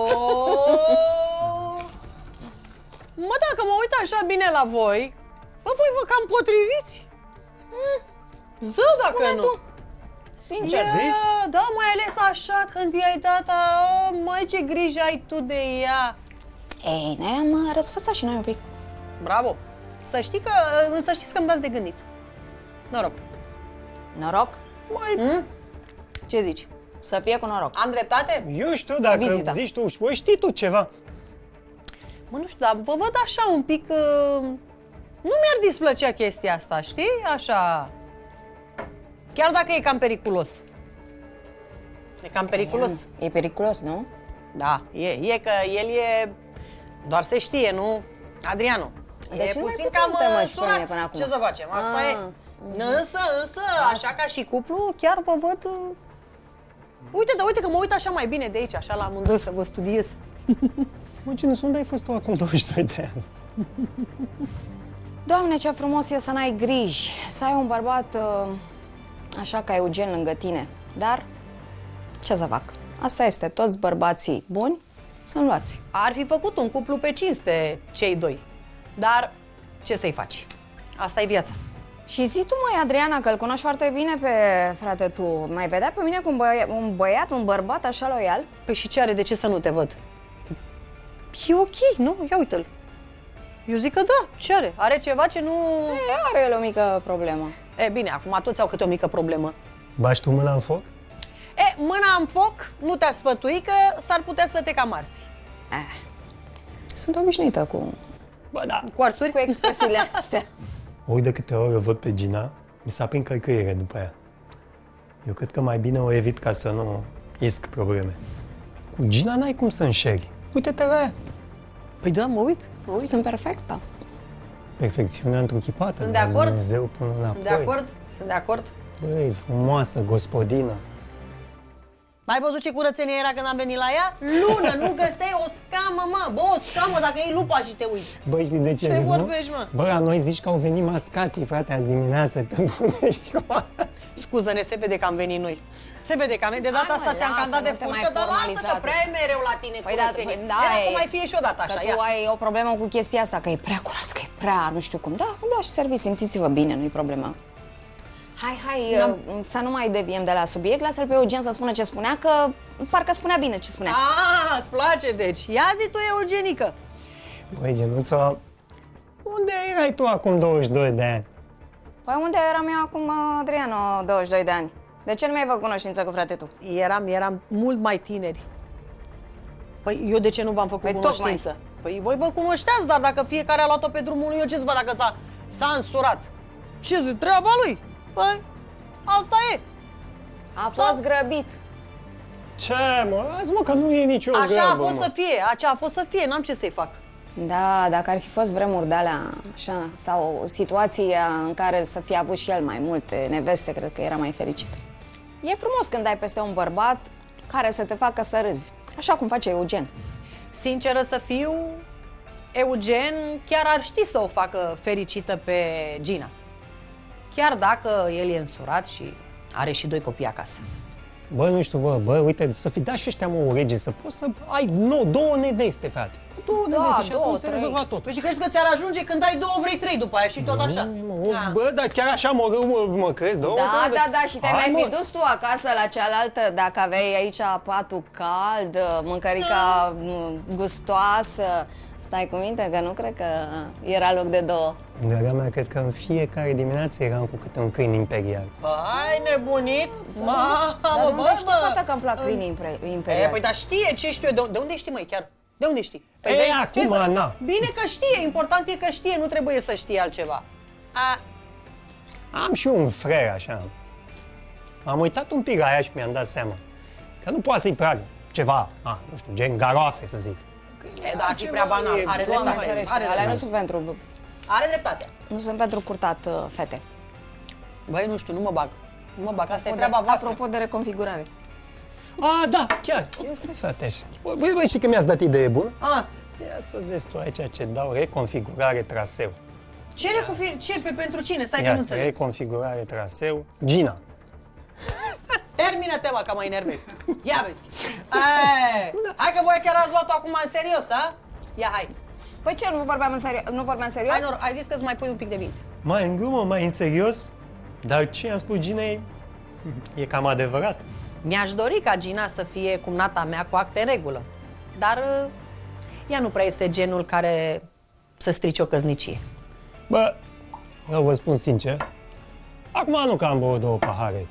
Mă, dacă mă uit așa bine la voi, bă, voi vă cam potriviți? Mm. Ză dacă Spune nu. tu. Sincer. E, da, mai ales așa când i-ai dat, a, măi, ce grijă ai tu de ea. Ei, ne-am răsfățat și noi un pic. Bravo! Să știi că, să știți că îmi dați de gândit. Noroc. Noroc? Mai... Hmm? Ce zici? Să fie cu noroc. Am dreptate? Eu știu, dacă Vizita. zici tu, o știi tu ceva. Mă, nu știu, dar vă văd așa un pic... Uh, nu mi-ar displăcea chestia asta, știi? Așa... Chiar dacă e cam periculos. E cam periculos. E periculos, nu? Da, e, e că el e... Doar se știe, nu? Adriano. Deci e nu puțin mai cam puțin temă uh, și pe mine surat. până acum. Ce să facem? Asta Ah. e. Însă, însă, așa ca și cuplu, chiar vă văd... Uh... Uite, dar uite că mă uit așa mai bine de aici, așa la amândoi să vă studiez. Mă, Ginuț, unde ai fost tu acum douăzeci și doi de ani? Doamne, ce frumos e să n-ai griji, să ai un bărbat uh, așa ca Eugen lângă tine. Dar, ce să fac? Asta este, toți bărbații buni sunt luați. Ar fi făcut un cuplu pe cinste cei doi. Dar ce să-i faci? Asta e viața. Și zi tu, măi, Adriana, că îl cunoști foarte bine pe frate tu. Mai vedea pe mine cu un, băia, un băiat, un bărbat așa loial? Păi și ce are? De ce să nu te văd? E ok, nu? Ia uite-l. Eu zic că da, ce are? Are ceva ce nu... E, are el o mică problemă. E, bine, acum toți au câte o mică problemă. Bași tu mâna în foc? E, mâna în foc, nu te-ar sfătui că s-ar putea să te cam arzi. Eh, sunt obișnuită cu, Bă, da. Cu arsuri? cu expresiile astea. Ori de câte ori o văd pe Gina, mi s-a prind călcăiere după ea. Eu cred că mai bine o evit ca să nu isc probleme. Cu Gina n-ai cum să înșeri. Uite-te la ea. Păi da, mă uit. Mă uit. Sunt perfectă. Perfecțiunea întruchipată. Sunt de acord. Dumnezeu până înapoi. Sunt de acord, sunt de acord. Băi, frumoasă, gospodină. Mai văzut ce curățenie era când am venit la ea? Lună, nu găseai o scamă, mă! Bă, o scamă dacă iei lupa și te uiți. Băi, știi de ce? Ce nu? vorbești, mă? Bă, la noi zici că au venit mascații, frate, azi dimineață, pe bune și cu... Scuză-ne, se vede că am venit noi. Se vede că am venit. De data Hai, asta mă, ți-am cam lasă, dat de nu te furcă, mai dar lasă că formalizat. prea e mereu la tine Păi da, curățenie. păi da, Era e- să mai fie și odată așa, Că ia. tu ai o problemă cu chestia asta, că e prea curat, că e prea nu știu cum. Da, îmi luați și servici, simțiți-vă bine, nu-i problemă. Hai, hai, uh, să nu mai deviem de la subiect, lasă-l pe Eugen să spună ce spunea, că parcă spunea bine ce spunea. Ah, îți place, deci. Ia zi tu, Eugenică. Băi, Genuța, unde erai tu acum douăzeci și doi de ani? Păi unde eram eu acum, Adriano, douăzeci și doi de ani? De ce nu mi-ai făcut cunoștință cu frate tu? Eram, eram mult mai tineri. Păi eu de ce nu v-am făcut Păi cunoștință? tocmai. Păi voi vă cunoșteați, dar dacă fiecare a luat-o pe drumul lui, eu ce-ți văd dacă s-a, s-a însurat? Ce zic, treaba lui? Păi, asta e. A fost grăbit. Ce, mă? Azi, mă, că nu e nicio Așa grabă, a fost mă. să fie, așa a fost să fie, n-am ce să-i fac. Da, dacă ar fi fost vremuri de-alea, așa, sau situația în care să fie avut și el mai multe neveste, cred că era mai fericit. E frumos când ai peste un bărbat care să te facă să râzi, așa cum face Eugen. Sinceră să fiu, Eugen chiar ar ști să o facă fericită pe Gina. Chiar dacă el e însurat și are și doi copii acasă. Bă, nu știu, bă, bă, uite, să fi dat și ăștia, mă, o rege, să poți să ai nou, două neveste, frate. Două Da, neveste și două, atunci se trei. rezolva tot. Păi și crezi că ți-ar ajunge când ai două, vrei trei după aia și tot așa? Mă, Da. Bă, dar chiar așa mă râu, mă, mă crezi? Două, Da, trei? da, da, și te-ai Hai, mai fi mă. dus tu acasă la cealaltă dacă aveai aici patul cald, mâncărica m, gustoasă. Stai cu minte că nu cred că era loc de două. Draga mea, cred că în fiecare dimineață eram cu câte un câine imperial. Ai nebunit? Mamă, Dar de bă, unde știi, bă! fata, că îmi plac câinii impre- E, imperiali? păi, dar știe ce știu eu. De, de unde știi, măi, chiar? De unde știi? Păi, Ei, vezi, acum, ce să- na. Bine că știe, important e că știe, nu trebuie să știe altceva. A, Am și eu un frer, așa. M-am uitat un pic la ea și mi-am dat seama că nu poate să-i placă ceva, a, nu știu, gen garoafe, să zic. e, dar ar fi prea banal, are Doamne dreptate. ferește, Are alea nu dreptate. sunt pentru, Are dreptate. nu sunt pentru curtat uh, fete. Băi, nu știu, nu mă bag. Nu mă bag, asta e Apropo de- treaba voastră. Apropo de reconfigurare. A, da, chiar, este, frate. Băi, băi, știi că mi-ați dat idee bună? A, Ia să vezi tu aici ce dau, reconfigurare traseu. ce reconfir... Ce? Pe, pentru cine? Stai că Ia, nu înțeleg. reconfigurare traseu, Gina. Termină-te, mă, că mă enervezi. Ia vezi. Ai, hai că voi chiar ați luat-o acum în serios, a? Ia, hai. Păi ce, nu vorbeam în serios? Nu vorbeam serios? Hai, Nor, ai zis că-ți mai pui un pic de minte. Mai în glumă, mai în serios, dar ce am spus Ginei e cam adevărat. Mi-aș dori ca Gina să fie cumnata mea cu acte în regulă. Dar uh, ea nu prea este genul care să strice o căsnicie. Bă, eu vă spun sincer, acum nu că am băut două pahare.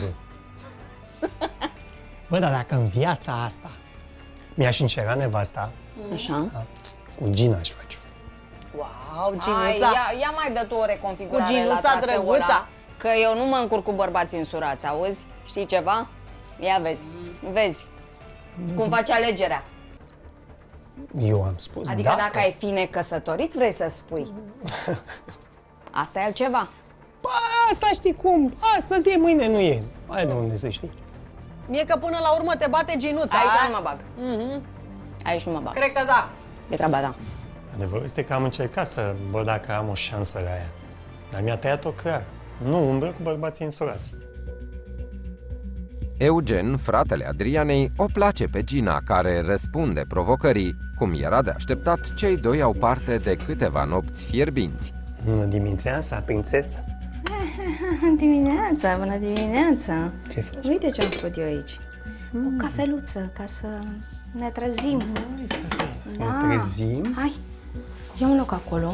Bă, dar dacă în viața asta mi-aș încera nevasta, Așa. da, cu Gina aș face. Wow, Ginuța! Ai, ia, ia mai dă tu o reconfigurare Cu Ginuța, la traseul drăguța. ăla, că eu nu mă încurc cu bărbați însurați, auzi? Știi ceva? Ia vezi, vezi cum faci alegerea. Eu am spus Adică dacă... dacă ai fi necăsătorit, vrei să spui. Asta e altceva. Bă, asta știi cum, astăzi e, mâine nu e. Hai de unde să știi. Mie că până la urmă te bate Ginuța. Aici nu mă bag. Mhm. Aici nu mă bag. Cred că da. E treaba ta. Adevărul este că am încercat să văd dacă am o șansă la ea. Dar mi-a tăiat-o clar. Nu umbră cu bărbații însurați. Eugen, fratele Adrianei, o place pe Gina, care răspunde provocării. Cum era de așteptat, cei doi au parte de câteva nopți fierbinți. Bună dimineața, prințesă. Dimineața, bună dimineața. Ce faci? Uite ce am făcut eu aici. O cafeluță, ca să ne trezim. Să ne trezim? Hai, ia un loc acolo.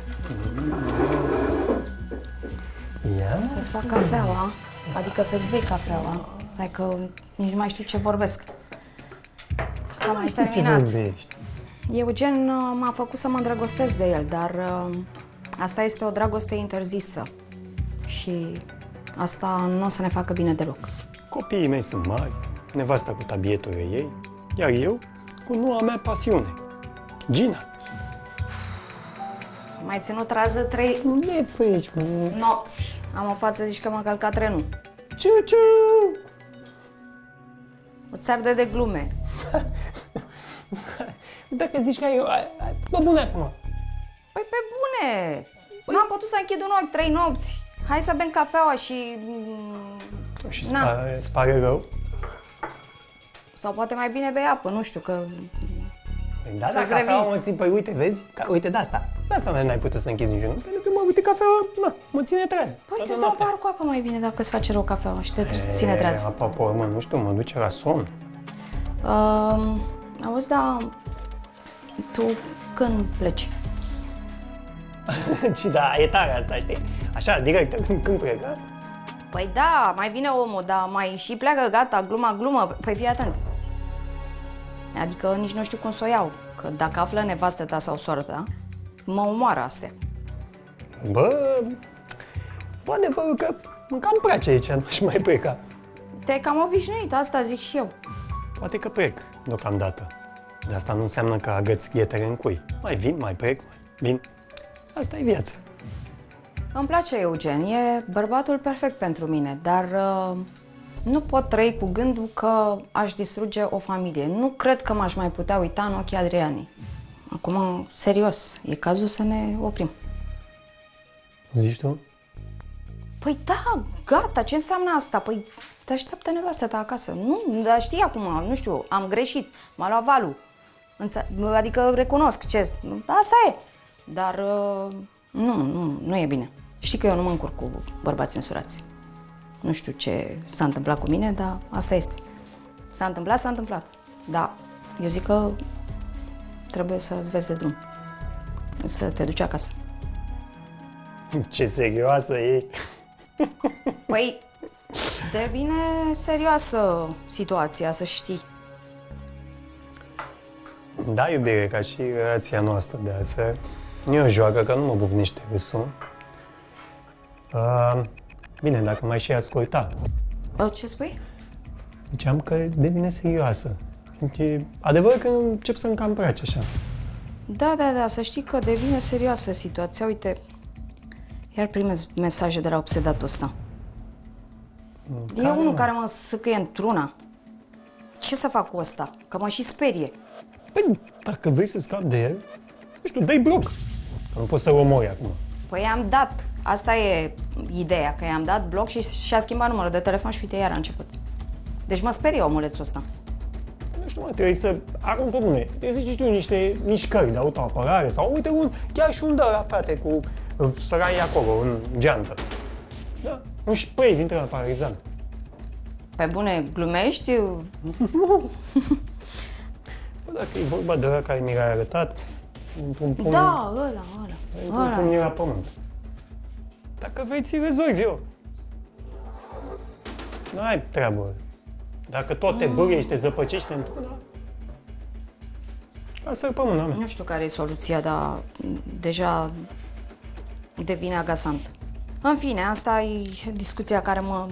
Ia. Să-ți fac cafeaua, adică să-ți bei cafeaua. Stai că nici nu mai știu ce vorbesc. Că am mai Știi ce terminat. vorbești? Eugen uh, m-a făcut să mă îndrăgostesc de el, dar uh, asta este o dragoste interzisă. Și asta nu o să ne facă bine deloc. Copiii mei sunt mari, nevasta cu tabieturile ei, iar eu cu noua mea pasiune, Gina. Mai ținut rază trei Ne pleci, mă. nopți. Am o față, zici că m-a călcat trenul. Ciu-ciu! O țarde de glume. Dacă zici că ai... Bă, bune acum. Păi pe bune! N-am putut să închid un ochi trei nopți. Hai să bem cafeaua și... Și îți Na. pare, îți pare rău? Sau poate mai bine bei apă, nu știu, că... Păi da, Să-ți dar cafeaua revii. mă țin, păi uite, vezi? Ca, uite, de asta. De asta n-ai putut să închizi niciunul. Pentru că, mă, uite, cafeaua, mă, mă ține treaz. Păi toată te dau noaptea. par cu apă mai bine dacă îți face rău cafeaua și te ține E, treaz. Apa, pe urmă, nu știu, mă duce la somn. Uh, auzi, da... Tu când pleci? Și da, e tare asta, știi? Așa, direct, când, când plecă. Păi da, mai vine omul, dar mai și pleacă, gata, gluma, glumă. Păi fii atent. Adică nici nu știu cum să o iau. Că dacă află nevastă ta sau sora ta, mă omoară astea. Bă, bă, adevărul că îmi cam place aici, nu-aș mai pleca. Te-ai cam obișnuit, asta zic și eu. Poate că plec deocamdată. De asta nu înseamnă că agăți ghetere în cui. Mai vin, mai plec, mai vin. Asta e viața. Îmi place Eugen, e bărbatul perfect pentru mine, dar uh, nu pot trăi cu gândul că aș distruge o familie. Nu cred că m-aș mai putea uita în ochii Adrianei. Acum, serios, e cazul să ne oprim. Zici tu? Păi da, gata, ce înseamnă asta? Păi te așteaptă nevastă ta acasă. Nu, dar știi acum, nu știu, am greșit, m-a luat valul. Înțe- adică recunosc ce, asta e. Dar uh, nu, nu, nu e bine. Știi că eu nu mă încurc cu bărbați însurați. Nu știu ce s-a întâmplat cu mine, dar asta este. S-a întâmplat, s-a întâmplat. Da, eu zic că trebuie să-ți vezi de drum. Să te duci acasă. Ce serioasă e. Păi, devine serioasă situația, să știi. Da, iubire, ca și relația noastră, de altfel. Nu e o joacă, că nu mă bufnește râsul. Uh, bine, dacă mai și asculta. Ce spui? Ziceam că devine serioasă. E adevăr că încep să-mi cam place așa. Da, da, da, să știi că devine serioasă situația. Uite, iar primesc mesaje de la obsedatul ăsta. E unul care mă sâcăie într-una. Ce să fac cu ăsta? Că mă și sperie. Păi, dacă vrei să scapi de el, nu știu, dă-i bloc. Că nu poți să-l omori acum. Păi i-am dat. Asta e ideea, că i-am dat bloc și și-a schimbat numărul de telefon și uite, iar a început. Deci mă sperie omulețul ăsta. Nu știu, mă, trebuie să, acum pe bune, trebuie să zici tu niște mișcări de autoapărare sau uite, un, chiar și un dă la frate cu uh, sărai acolo, în geantă. Da, un spray dintre la paralizant. Pe bune, glumești? Dacă e vorba de ăla care mi l-ai arătat, într-un punct... Da, ăla, ăla. Într-un punct la pământ. Dacă vrei, ți rezolvi eu. Nu ai treabă. Dacă tot te bârâi și te zăpăcești într-una, lasă-l pe mâna mea. Nu știu care e soluția, dar deja devine agasant. În fine, asta e discuția care mă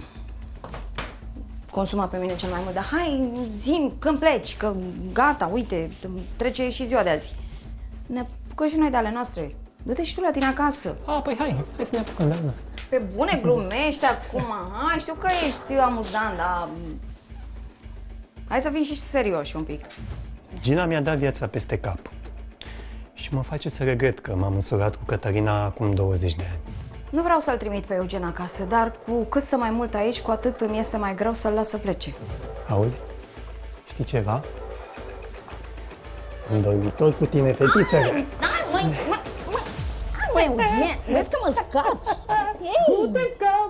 consumă pe mine cel mai mult. Dar hai, zi-mi când pleci, că gata, uite, trece și ziua de azi. Ne apucăm și noi de ale noastre. Du-te și tu la tine acasă. A, păi hai, hai să ne apucăm de ale noastre. Pe bune, glumești acum. Hai, știu că ești amuzant, dar... Hai să fim și serioși un pic. Gina mi-a dat viața peste cap. Și mă face să regret că m-am însurat cu Cătălina acum douăzeci de ani. Nu vreau să-l trimit pe Eugen acasă, dar cu cât stă mai mult aici, cu atât îmi este mai greu să-l las să plece. Auzi? Știi ceva? Am dormitor cu tine, fetiță. Hai, măi, măi, măi, hai, măi, Eugen, vezi că mă scap. Nu te scap!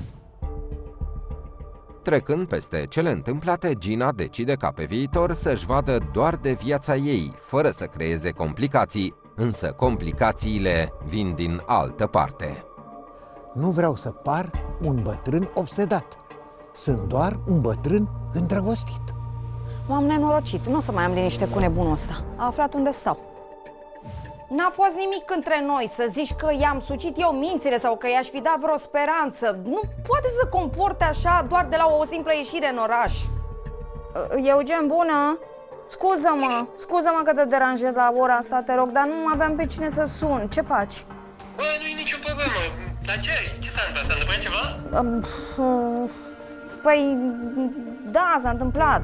Trecând peste cele întâmplate, Gina decide ca pe viitor să-și vadă doar de viața ei, fără să creeze complicații, însă complicațiile vin din altă parte. Nu vreau să par un bătrân obsedat. Sunt doar un bătrân îndrăgostit. M-am nenorocit, nu o să mai am liniște cu nebunul ăsta. A aflat unde stau. N-a fost nimic între noi, să zici că i-am sucit eu mințile sau că i-aș fi dat vreo speranță. Nu poate să comporte așa doar de la o simplă ieșire în oraș. Eugen, bună? Scuză-mă, scuză-mă că te deranjez la ora asta, te rog, dar nu aveam pe cine să sun. Ce faci? Bă, nu-i nicio problemă. Dar ce? Ce s-a întâmplat? S-a întâmplat ceva? Păi, da, s-a întâmplat.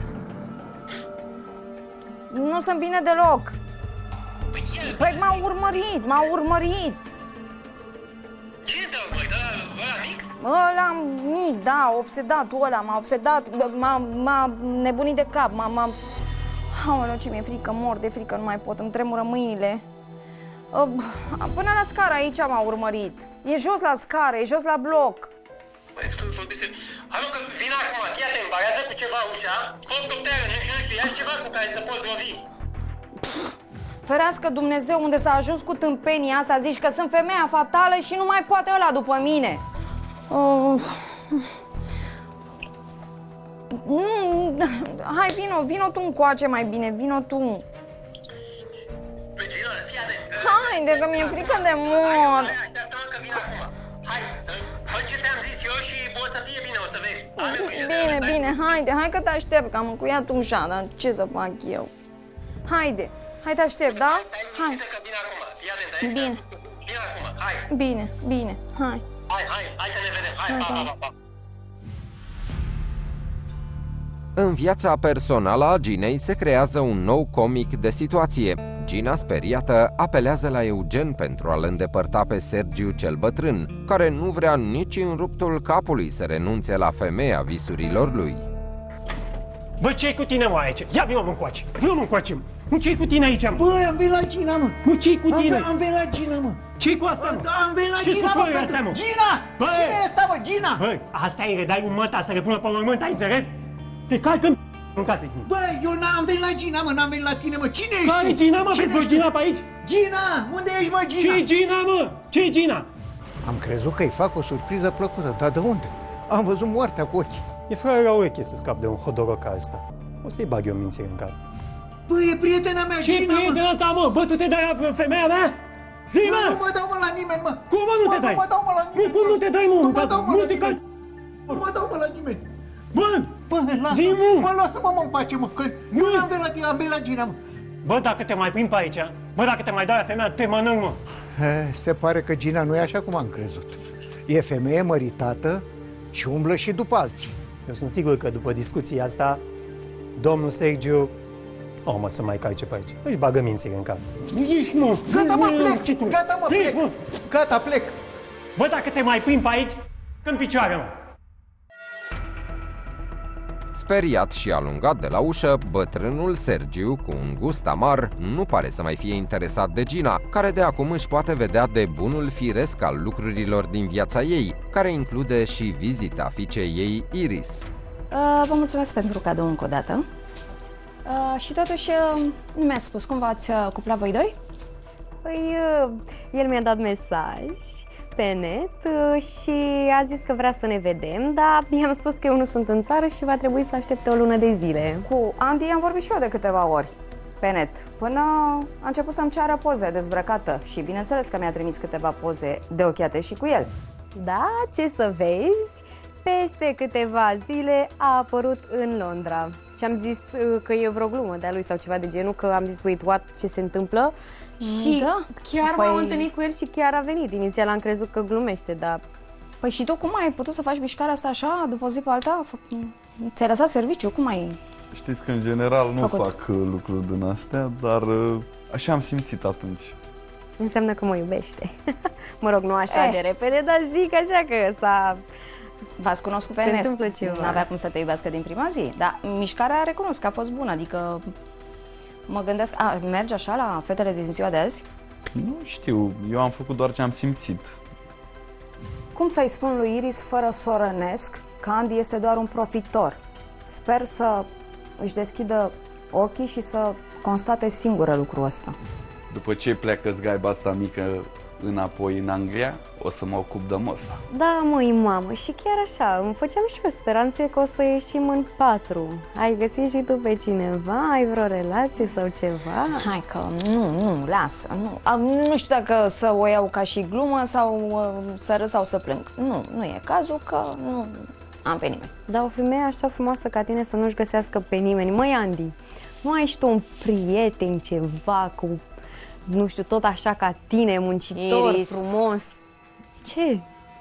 Nu sunt bine deloc. Păi m-a urmărit, m-a urmărit. Cine te-a urmărit? Ăla mic? Ăla mic, da, obsedatul ăla, m-a obsedat, m-a nebunit de cap, m-a... Aoleu, ce mi-e frică, mor de frică, nu mai pot, îmi tremură mâinile. Până la scară aici m-a urmărit. E jos la scară, e jos la bloc. Băi, tu vorbește... Hai mă, că vin acum, fii atent, barează cu ceva ușa, fă copteră, nu știu, nu știu, ia ceva cu care să poți lovi. Ferească Dumnezeu, unde s-a ajuns cu tâmpenia asta, zici că sunt femeia fatală și nu mai poate ăla după mine. Uh... Mm, hai, vino, vino tu încoace mai bine, vino tu. Hai, de că mi-e frică de mor. Hai, fă ce ți-am zis eu și o să fie bine, o să vezi. Bine, bine, haide, hai că te aștept, că am încuiat ușa, dar ce să fac eu? Haide, hai te aștept, da? Hai. Bine. Bine, bine, hai. Hai, hai, hai să ne vedem, hai, pa, pa, pa, pa. În viața personală a Ginei se creează un nou comic de situație. Gina, speriată, apelează la Eugen pentru a-l îndepărta pe Sergiu cel bătrân, care nu vrea nici în ruptul capului să renunțe la femeia visurilor lui. Bă, ce-i cu tine, mă, aici? Ia vină-mă încoace, vină-mă încoace, mă. Nu, ce-i cu tine aici, mă? Băi, am venit la Gina, mă. Nu, ce-i cu tine? Am, am venit la Gina, mă. Ce-i cu asta, mă? Am venit la Ce-i Gina, cu mă, astea, mă? Gina! Bă! Cine e asta, mă? Gina! Băi, asta e, redai un măta să repună pe mormânt, ai înțeles? Te calcă în mâncați. Băi, eu n-am venit la Gina, mă, n-am venit la tine, mă. Cine ești? Care e Gina, mă? Vezi voi Gina pe aici? Gina! Unde ești, mă, Gina? Ce-i Gina, mă? Ce-i Gina? Am crezut că îi fac o surpriză plăcută, dar de unde? Am văzut moartea cu ochii. E fără la ureche să scap de un hodoroc ca ăsta. O să-i bag eu mințire în cap. Bă, e prietena mea, Ce Gina, prietena mă? ta, mă? Bă, tu te dai la femeia mea? Zi, Bă, mă! nu mă dau, mă, la nimeni, mă. Cum, mă, nu Bă, te dai? Nu mă dau, mă, la nimeni. Nu, cum nu te dai, mă? Nu mă dau, mă, la te nimeni. Nu mă dau, mă, la nimeni. Bă! Bă, lasă, zi, mă! Mă, lasă-mă, mă, în pace, mă, că eu n-am venit la tine, am venit la Gina, mă. Bă, dacă te mai prind pe aici, bă, dacă te mai dai la femeia, te mănânc, mă. He, se pare că Gina nu e așa cum am crezut. E femeie măritată și umblă și după alții. Eu sunt sigur că după discuția asta, domnul Sergiu, o, mă, să mai calce pe aici. Își bagă mințire în cap. Ești, mă! Gata, mă, plec! Tu? Gata, mă, Ești, plec! mă. Gata, plec! Bă, dacă te mai prind pe aici, în picioare, mă! Speriat și alungat de la ușă, bătrânul Sergiu, cu un gust amar, nu pare să mai fie interesat de Gina, care de acum își poate vedea de bunul firesc al lucrurilor din viața ei, care include și vizita fiicei ei, Iris. Uh, vă mulțumesc pentru cadou încă o dată. Uh, și totuși, uh, nu mi-ați spus cum v-ați uh, cuplat voi doi? Păi, uh, el mi-a dat mesaj pe net uh, și a zis că vrea să ne vedem, dar i-am spus că eu nu sunt în țară și va trebui să aștepte o lună de zile. Cu Andy am vorbit și eu de câteva ori pe net, până a început să-mi ceară poze dezbrăcată și bineînțeles că mi-a trimis câteva poze de ochiate și cu el. Da, ce să vezi, peste câteva zile a apărut în Londra și am zis uh, că e vreo glumă de-a lui sau ceva de genul, că am zis, wait, what, ce se întâmplă? Și Da? chiar Păi- m-am întâlnit cu el și chiar a venit. Inițial am crezut că glumește, dar Păi și tu cum ai putut să faci mișcarea asta așa, după o zi pe alta? Fă- Ți-ai lăsat serviciu? Cum ai... Știți că în general nu Făcut. fac uh, lucruri din astea, dar uh, așa am simțit atunci. înseamnă că mă iubește. Mă rog, nu așa Eh. de repede, dar zic așa că s-a... V-ați cunoscut pe Se net, întâmplă ceva. n-avea cum să te iubească din prima zi, dar mișcarea recunosc că a fost bună, adică mă gândesc, a, mergi așa la fetele din ziua de azi? Nu știu, eu am făcut doar ce am simțit. Cum să-i spun lui Iris fără să o rănesc că Andy este doar un profitor? Sper să își deschidă ochii și să constate singură lucrul ăsta. După ce pleacă zgaiba asta mică înapoi în Anglia, o să mă ocup de măsa. Da, măi, mamă, și chiar așa, îmi făceam și eu speranțe că o să ieșim în patru. Ai găsit și tu pe cineva? Ai vreo relație sau ceva? Hai că nu, nu, lasă, nu. A, nu știu dacă să o iau ca și glumă sau uh, să râs sau să plâng. Nu, nu e cazul că nu am pe nimeni. Dar o femeie așa frumoasă ca tine să nu-și găsească pe nimeni. Măi, Andy, nu ai și tu un prieten, ceva, cu, nu știu, tot așa ca tine, muncitor, Iris. frumos? Ce?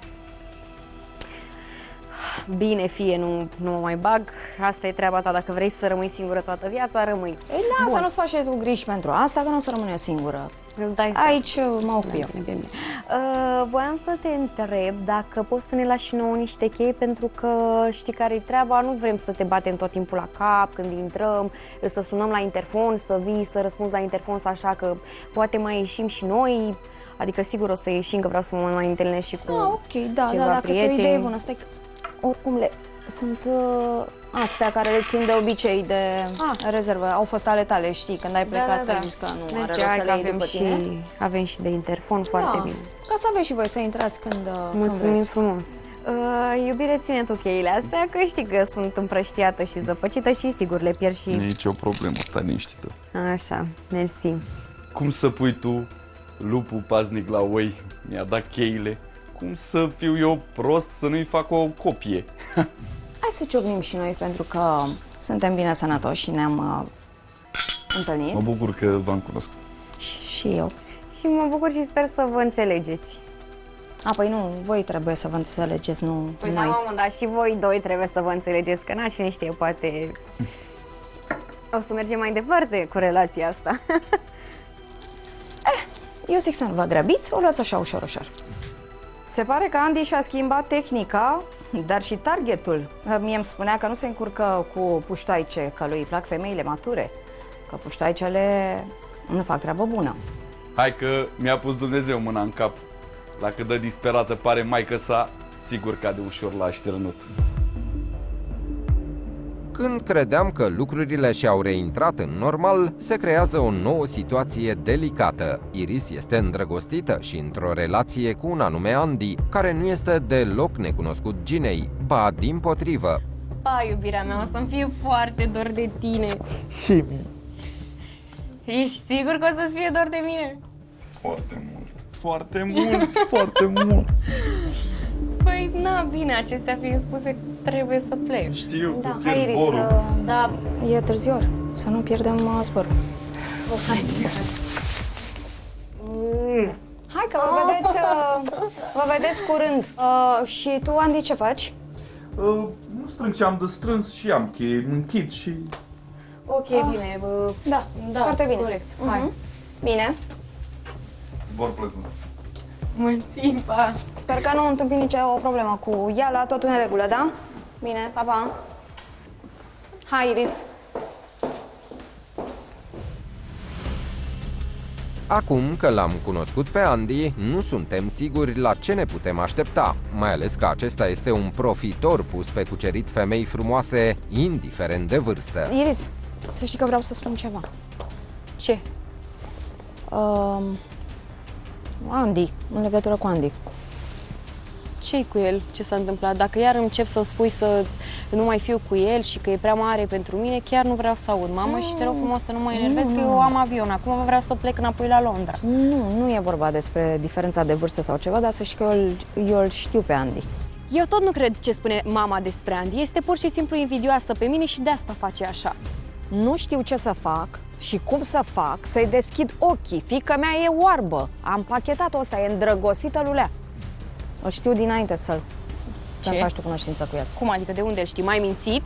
Bine, fie, nu, nu mă mai bag. Asta e treaba ta. Dacă vrei să rămâi singură toată viața, rămâi. Ei, lasă, nu-ți faci tu griji pentru asta, că nu o să rămân eu singură. Îți dai seama. Aici uh, mă ocup eu. Bine, bine. Uh, voiam să te întreb dacă poți să ne lași și nouă niște chei, pentru că știi care-i treaba, nu vrem să te batem tot timpul la cap când intrăm, să sunăm la interfon, să vii, să răspunzi la interfon, să așa că poate mai ieșim și noi. Adică sigur o să ieșim, că vreau să mă mai întâlnesc și cu Ah, ok, da, ceva da, da, cred că e o prieteni. idee bună. Stai că, oricum, le, sunt uh, astea care le țin de obicei de Ah. rezervă. Au fost ale tale, știi, când ai plecat, da, da, da. ai zis că nu are Mersi, rost hai să că le iei avem după și, tine. avem și de interfon, foarte Da, bine. ca să aveți și voi să intrați când, uh, când Mulțumim vreți. frumos. Uh, iubire, ține tu cheile astea, că știi că sunt împrăștiată și zăpăcită și sigur le pierd și... Nici o problemă, stai liniștită. Așa, mersi. Cum să pui tu lupul paznic la oi? Mi-a dat cheile. Cum să fiu eu prost să nu-i fac o copie? Hai să ciocnim și noi, pentru că suntem bine sănătoși și ne-am uh, întâlnit. Mă bucur că v-am cunoscut. Și, și eu. Și mă bucur și sper să vă înțelegeți. A, păi nu, voi trebuie să vă înțelegeți, nu Păi noi. da, mamă, dar și voi doi trebuie să vă înțelegeți, că na, cine știe, poate o să mergem mai departe cu relația asta. Eu zic să nu vă grăbiți, o luați așa ușor, ușor. Se pare că Andy și-a schimbat tehnica, dar și targetul. Mie îmi spunea că nu se încurcă cu puștoaice, că lui îi plac femeile mature, că puștoaicele nu fac treabă bună. Hai că mi-a pus Dumnezeu mâna în cap. La cât de disperată pare maică sa, sigur cade ușor la așternut. Când credeam că lucrurile și-au reintrat în normal, se creează o nouă situație delicată. Iris este îndrăgostită și într-o relație cu un anume Andy, care nu este deloc necunoscut Ginei, ba dimpotrivă. Pa, iubirea mea, o să-mi fie foarte dor de tine. Și mie. Ești sigur că o să-ți fie dor de mine? Foarte mult. Foarte mult, foarte mult. Păi, na, bine, acestea fiind spuse, trebuie să plec. Știu, Da, că hai pierd Iris, zborul. uh, Da, e târziu, să nu pierdem uh, zborul. hai. Hai că vă vedeți, uh, vă vedeți curând. Uh, și tu, Andy, ce faci? Uh, nu strâng ce am de strâns și am cheie, mă închid și... Ok, bine. Bă, Da, da, foarte bine. Corect, hai. Mhm. Bine. Zbor plăcut. Mersi, pa. Sper că nu întâmpini nicio problemă cu Iala, totul în regulă, da? Bine, pa, pa. Hai, Iris. Acum că l-am cunoscut pe Andy, nu suntem siguri la ce ne putem aștepta, mai ales că acesta este un profitor pus pe cucerit femei frumoase, indiferent de vârstă. Iris, Să știi că vreau să spun ceva. Ce? Uh, Andy, în legătură cu Andy. Ce-i cu el? Ce s-a întâmplat? Dacă iar încep să spui să nu mai fiu cu el și că e prea mare pentru mine, chiar nu vreau să aud. Mamă, mm. și te rog frumos să nu mă enervez, mm. că eu am avion. Acum vreau să plec înapoi la Londra. Nu, nu e vorba despre diferența de vârstă sau ceva, dar să știi că eu, eu îl știu pe Andy. Eu tot nu cred ce spune mama despre Andy. Este pur și simplu invidioasă pe mine și de asta face așa. Nu știu ce să fac și cum să fac să-i deschid ochii. Fiica mea e oarbă. Am pachetat-o, ăsta, e îndrăgostită lulea. Îl știu dinainte să-l să faci tu cunoștință cu el. Cum adică? De unde îl știi? M-ai mințit?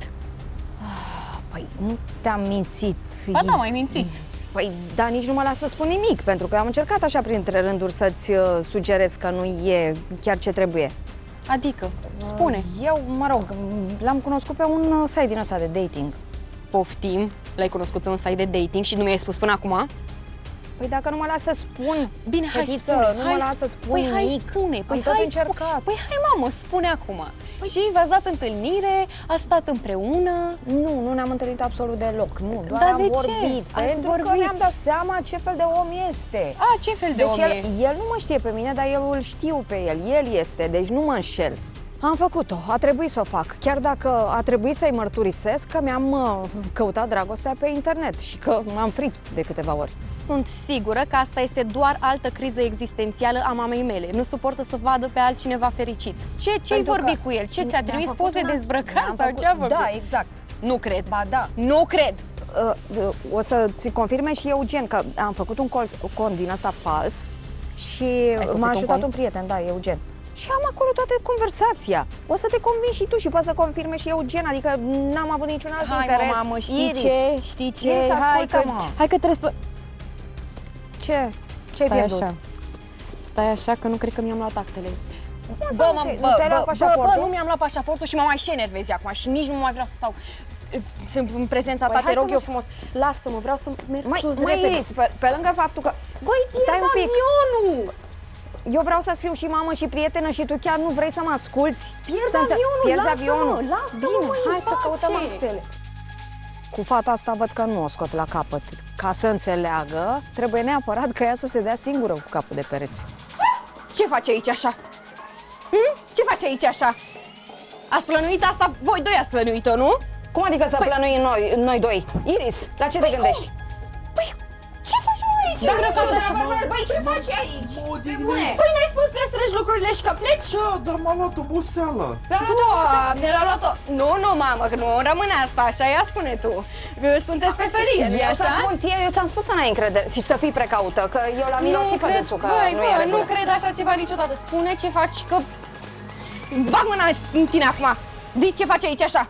Păi nu te-am mințit. Ba da, m-ai mințit. Păi, dar nici nu mă las să spun nimic, pentru că am încercat așa printre rânduri să-ți uh, sugerez că nu e chiar ce trebuie. Adică? Spune. Eu, mă rog, l-am cunoscut pe un uh, site din ăsta de dating. Poftim? L-ai cunoscut pe un site de dating și nu mi-ai spus până acum? Păi dacă nu mă las să spun, bine, hai fetiță, spune, nu hai mă las să spun păi, nimic. Hai spune, păi am tot hai încercat. Spune. Păi hai, mamă, spune acum. Păi... Și v-ați dat întâlnire, ați stat împreună? Nu, nu ne-am întâlnit absolut deloc, nu, doar Dar am de vorbit. Ce? Pentru vorbit? că mi-am dat seama ce fel de om este. A, ce fel de deci om el, e? el nu mă știe pe mine, dar eu îl știu pe el. El este, deci nu mă înșel. Am făcut-o, a trebuit să o fac, chiar dacă a trebuit să-i mărturisesc că mi-am uh, căutat dragostea pe internet și că m-am frit de câteva ori. Sunt sigură că asta este doar altă criză existențială a mamei mele. Nu suportă să vadă pe altcineva fericit. Ce, ce-ai vorbit cu el? Ce, ți-a trimis poze dezbrăcat sau ce a făcut? Da, exact. Nu cred. Ba da. Nu cred. Uh, uh, o să-ți confirme și Eugen că am făcut un cont din ăsta fals și m-a ajutat un, un prieten, da, Eugen. Și am acolo toată conversația. O să te convin și tu și poți să confirme și Eugen, adică n-am avut niciun alt hai, interes. Hai, mamă, știi Iris. ce? Știi ce? Iris, hai, că, hai că trebuie să... Ce? Ce-ai pierdut? Așa. Stai așa că nu cred că mi-am luat actele. Bă, bă, mă, bă, bă, bă, bă, bă, nu mi-am luat pașaportul și mă mai și enervezi acum și nici nu mai vreau să stau în prezența ta, te rog eu frumos. Lasă-mă, vreau să merg sus repede. Mai Iris, pe, pe lângă faptul că... Băi, stai un pic. avionul! Eu vreau să-ți fiu și mamă și prietenă și tu chiar nu vrei să mă asculți? Pierzi avionul, Pierzi lasă-mă, avionul. lasă-mă, bine, mă, hai să căutăm actele. Cu fata asta văd că nu o scot la capăt. Ca să înțeleagă, trebuie neapărat ca ea să se dea singură cu capul de pereți. Ce faci aici așa? Hm? Ce faci aici așa? Ați plănuit asta? Voi doi ați plănuit-o, nu? Cum adică să păi... plănuim noi, noi doi? Iris, la ce păi te gândești? Păi, ce faci mă aici? Dar nu, băi, ce faci aici? Păi n-ai spus să strângi lucrurile și că pleci? Da, dar m-a luat oboseala. Doamne, l-a luat-o. Nu, nu, mamă, că nu rămâne asta, așa, ia spune tu. Sunteți pe felie, nu-i așa? Eu ți-am spus ție, eu ți-am spus să n-ai încredere și să fii precaută, că eu l-am mirosit pe desul, că băi, nu e regulă. Nu cred așa ceva niciodată. Spune ce faci, că bag mâna în tine acum. Zi ce faci aici așa.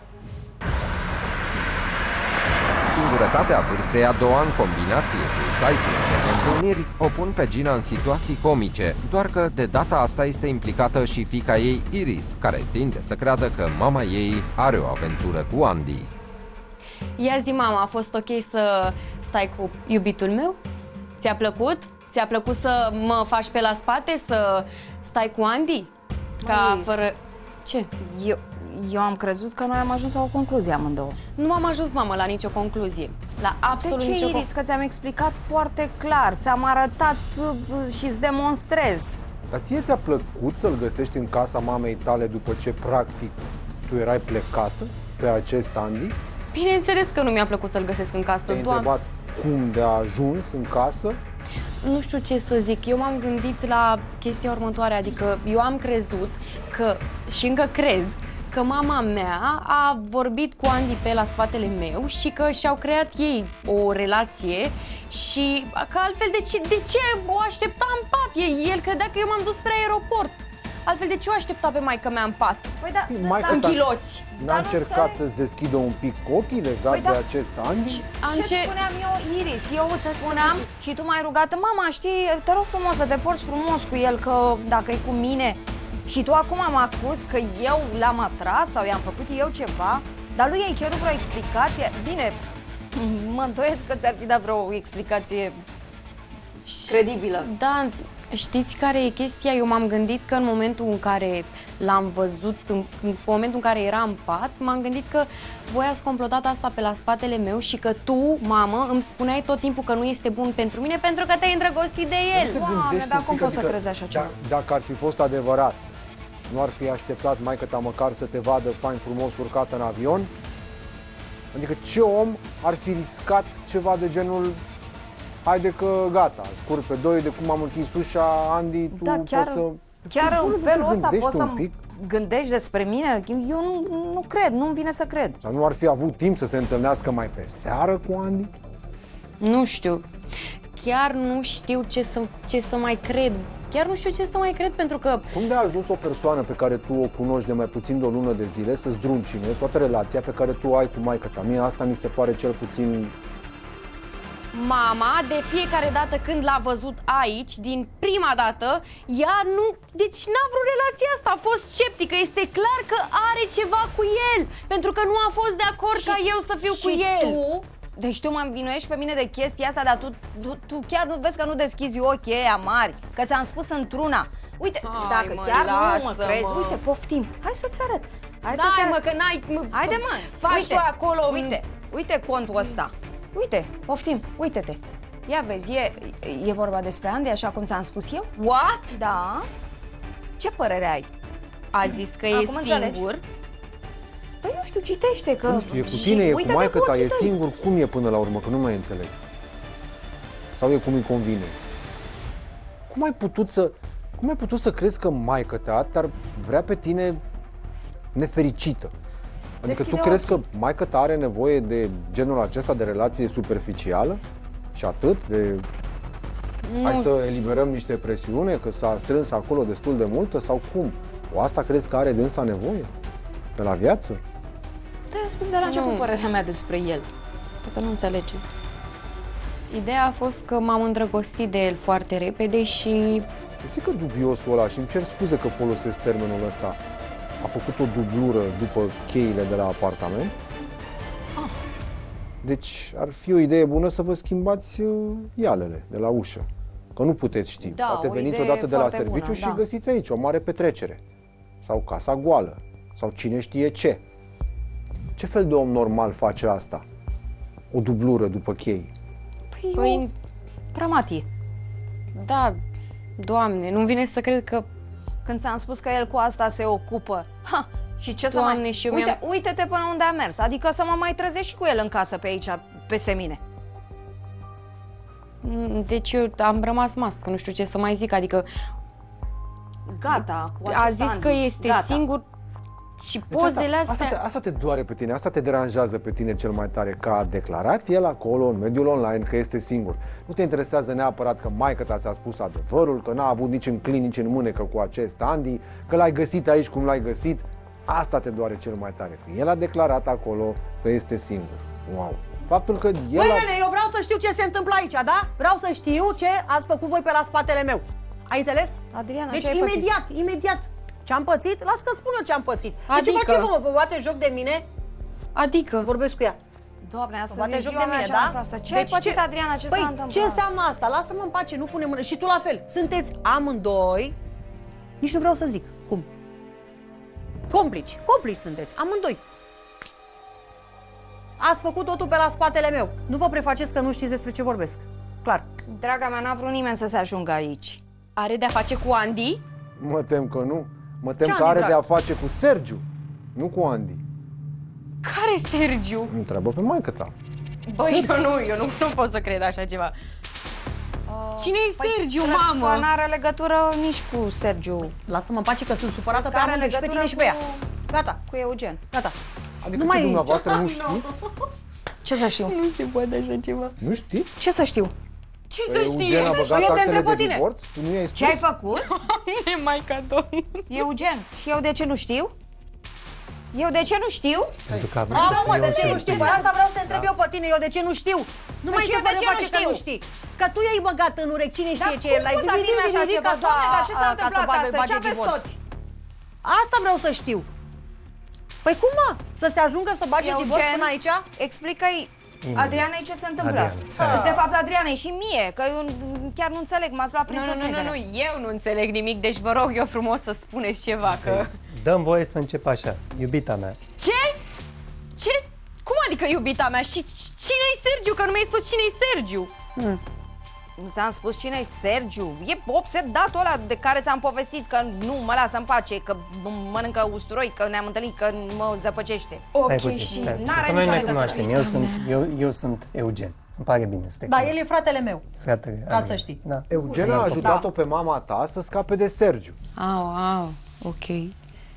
Singurătatea vârstei a doua în combinație cu site-urile de întâlniri o pun pe Gina în situații comice, doar că de data asta este implicată și fiica ei Iris, care tinde să creadă că mama ei are o aventură cu Andy. Ia zi, mama, a fost ok să stai cu iubitul meu? Ți-a plăcut? Ți-a plăcut să mă faci pe la spate, să stai cu Andy? Ca Iris. fără... Ce? Eu, eu am crezut că noi am ajuns la o concluzie amândouă. Nu am ajuns, mamă, la nicio concluzie. La absolut de ce, nicio Iris? Că ți-am explicat foarte clar, ți-am arătat uh, și îți demonstrez. Dar ție ți-a plăcut să-l găsești în casa mamei tale după ce, practic, tu erai plecată pe acest Andy? Bineînțeles că nu mi-a plăcut să-l găsesc în casă. Te-ai întrebat cum de a ajuns în casă? Nu știu ce să zic, eu m-am gândit la chestia următoare, adică eu am crezut că, și încă cred, că mama mea a vorbit cu Andy pe la spatele meu și că și-au creat ei o relație și că altfel de ce, de ce o aștepta în pat? El credea că eu m-am dus spre aeroport. Altfel de ce o aștepta pe maică mea în pat? Păi da, Maica în ta chiloți. n-a încercat să-ți deschidă un pic ochii legat păi de da. acest Andy? Ce ce spuneam eu, Iris? Eu îți spuneam și tu m-ai rugat, mama, știi, te rog frumos să te porți frumos cu el, că dacă e cu mine. Și tu acum mă acuz că eu l-am atras sau i-am făcut eu ceva, dar lui ai cerut vreo explicație? Bine, mă îndoiesc că ți-ar fi dat vreo explicație credibilă. Da, Știți care e chestia? Eu m-am gândit că în momentul în care l-am văzut, în, în momentul în care era în pat, m-am gândit că voi ați complotat asta pe la spatele meu și că tu, mamă, îmi spuneai tot timpul că nu este bun pentru mine pentru că te-ai îndrăgostit de el. Doamne, dar cum poți să crezi așa ceva? Dacă ar fi fost adevărat, nu ar fi așteptat maică-ta măcar să te vadă fain frumos urcat în avion? Adică ce om ar fi riscat ceva de genul haide că gata, scurt pe doi, de cum am închis ușa, Andy, tu Da, chiar, poți să... chiar în felul ăsta poți să pic? gândești despre mine? Eu nu, nu cred, nu-mi vine să cred. Sau nu ar fi avut timp să se întâlnească mai pe seară cu Andy? Nu știu. Chiar nu știu ce să, ce să mai cred. Chiar nu știu ce să mai cred pentru că... Cum de a ajuns o persoană pe care tu o cunoști de mai puțin de o lună de zile să-ți druncine toată relația pe care tu o ai cu maică-ta? Mie asta mi se pare cel puțin... Mama, de fiecare dată când l-a văzut aici, din prima dată, ea nu... Deci n-a vrut relația asta, a fost sceptică. Este clar că are ceva cu el, pentru că nu a fost de acord și, ca eu să fiu cu el. Tu? Deci tu mă învinuiești pe mine de chestia asta, dar tu, tu, tu chiar nu vezi că nu deschizi ochii ăia mari? Că ți-am spus într-una. Uite, Hai, dacă mă, chiar nu mă lasă, crezi, mă. uite, poftim. Hai să-ți arăt. Hai Dai, să-ți arăt. mă, că n-ai... Mă, Haide, mă. Faci uite, tu acolo... Uite, uite contul ăsta. Uite, poftim, uite-te. Ia vezi, e, e vorba despre Andy, așa cum ți-am spus eu? What? Da. Ce părere ai? A zis că Acum e singur. înțelegi? Păi nu știu, citește că... Nu știu, e cu tine, e cu uite-te maică-ta, ochii e tăi. singur, cum e până la urmă, că nu mai înțeleg. Sau e cum îi convine. Cum ai putut să, cum ai putut să crezi că maică-ta te-ar vrea pe tine nefericită? Adică Deschide tu crezi ochii. că maică-ta are nevoie de genul acesta de relație superficială? Și atât? De... Nu. Hai să eliberăm niște presiune, că s-a strâns acolo destul de multă? Sau cum? O asta crezi că are dânsa nevoie? De la viață? Te-am spus de la început Nu. părerea mea despre el. Dacă nu înțelegi. Ideea a fost că m-am îndrăgostit de el foarte repede și... Tu știi că dubiosul ăla, și îmi cer scuze că folosesc termenul ăsta, a făcut o dublură după cheile de la apartament? Ah. Deci ar fi o idee bună să vă schimbați uh, ialele de la ușă. Că nu puteți ști. Da, Poate o veniți idee odată de la foarte serviciu bună, și da. găsiți aici o mare petrecere. Sau casa goală. Sau cine știe ce. Ce fel de om normal face asta? O dublură după chei. Păi, Păi, eu... Pramatie. da, Doamne, nu-mi vine să cred că... Când ți-am spus că el cu asta se ocupă. Ha, și ce Doamne, să mai... și eu Uite, mi-am- uite-te până unde a mers. Adică să mă mai trezești și cu el în casă pe aici, peste mine. Deci eu am rămas mască, nu știu ce să mai zic, adică Gata. Cu a acest zis an. că este Gata. singur și Deci asta, pozele astea... asta, te, asta te doare pe tine, asta te deranjează pe tine cel mai tare, că a declarat el acolo, în mediul online, că este singur. Nu te interesează neapărat că maică-ta ți-a spus adevărul, că n-a avut nici în clin, nici în mânecă cu acest Andy, că l-ai găsit aici cum l-ai găsit. Asta te doare cel mai tare, că el a declarat acolo că este singur. Wow! Faptul că el Băi, a... nene, eu vreau să știu ce se întâmplă aici, da? Vreau să știu ce ați făcut voi pe la spatele meu. Ai înțeles? Adriana, deci ce ai imediat, pățit? imediat. Ce-am pățit? Las că spun eu ce-am pățit. Adică? Deci ce vă, vă bate joc de mine? Adică? Vorbesc cu ea. Doamne, astăzi Bate e joc ziua de mea mine, cea mai da? proastă. Ce ai pățit, Adriana? Ce păi, s-a întâmplat? ce înseamnă asta? Lasă-mă în pace, nu pune mână. Și tu la fel. Sunteți amândoi, nici nu vreau să zic. Cum? Complici. Complici sunteți, amândoi. Ați făcut totul pe la spatele meu. Nu vă prefaceți că nu știți despre ce vorbesc. Clar. Draga mea, n-a vrut nimeni să se ajungă aici. Are de-a face cu Andy? Mă tem că nu. Mă tem Ce că Andy, are drag? de a face cu Sergiu, nu cu Andy. Care Sergiu? Întreabă pe maică-ta. Băi, eu nu, eu nu, nu pot să cred așa ceva. Cine e Păi, Sergiu, cred mamă? că n-are legătură nici cu Sergiu. Lasă-mă în pace că sunt supărată pe Are amândoi, și pe legătură tine și pe ea. cu- Gata, Cu Eugen. gata. Adică Nu ce mai- dumneavoastră nu știți? Ce să știu? Nu se poate așa ceva. Nu știți? Ce să știu? Ce să știi? Eugen a știu? băgat Eu te actele întreb de pe tine. divorț? Tu nu i-ai spus? Ce ai făcut? E Maica Domnului. Eugen. Și eu de ce nu știu? Eu de ce nu știu? Pentru că avem Bravo, mă, eu de ce să nu știi? știu. Păi asta vreau să întreb eu pe tine, eu de ce nu știu? Nu mai și eu știu de de ce nu face că știu? nu știi. Că tu i-ai băgat în urechi, cine știe Dar ce cum e, l-ai poți să vine așa gândit ceva? ca să Doamne, dar ce s-a ca să întâmplat bage- astăzi? bage Ce aveți divorț. toți? Asta vreau să știu. Păi cum, mă? Să se ajungă să bage Eugen, divorț până aici? explică-i Adrianei ce se întâmplă? Adriana, de fapt, Adrianei și mie, că eu chiar nu înțeleg, m-ați luat prin Nu, nu, nu, surprindere. nu, nu, eu nu înțeleg nimic, deci vă rog eu frumos să spuneți ceva, că... Dăm voie să încep așa, iubita mea. Ce? Ce? Cum adică iubita mea? Și cine-i Sergiu? Că nu mi-ai spus cine-i Sergiu. Hmm. Nu ți-am spus cine e Sergiu? E obsedatul ăla de care ți-am povestit că nu mă lasă în pace, că mănâncă usturoi, că ne-am întâlnit, că mă zăpăcește. Stai puțin, stai puțin, că noi ne cunoaștem, eu sunt, eu, eu sunt Eugen. Îmi pare bine să te Da, el e fratele meu, Fratele, ca să știi. Da. Eugen a ajutat-o pe mama ta să scape de Sergiu. Au, au, ok.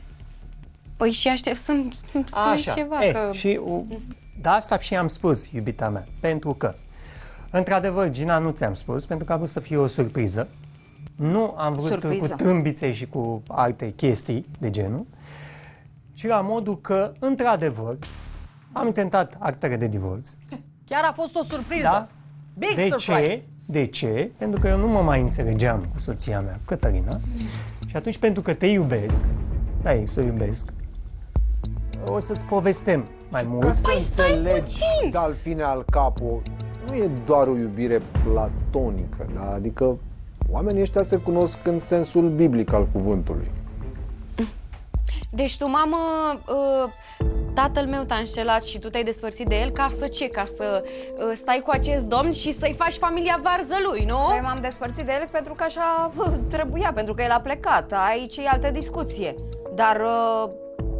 Păi și aștept să-mi spuneți Așa. ceva, E, că... Și u, da, asta și am spus, iubita mea, pentru că într-adevăr, Gina, nu ți-am spus, pentru că a vrut să fie o surpriză. Nu am vrut Surpriză. cu trâmbițe și cu alte chestii de genul, ci la modul că, într-adevăr, am intentat actele de divorț. Chiar a fost o surpriză. Da? Big De surprise. ce? De ce? Pentru că eu nu mă mai înțelegeam cu soția mea, cu Cătălina. Și atunci, pentru că te iubesc, da, ei, să o iubesc, o să-ți povestem mai mult. Ca să înțelegi de-al fine al capo, nu e doar o iubire platonică, da? Adică oamenii ăștia se cunosc în sensul biblic al cuvântului. Deci tu, mamă, uh, tatăl meu t-a înșelat și tu te-ai despărțit de el ca să ce? Ca să uh, stai cu acest domn și să-i faci familia varză lui, nu? Păi m-am despărțit de el pentru că așa bă, trebuia, pentru că el a plecat. Aici e altă discuție. Dar... Uh,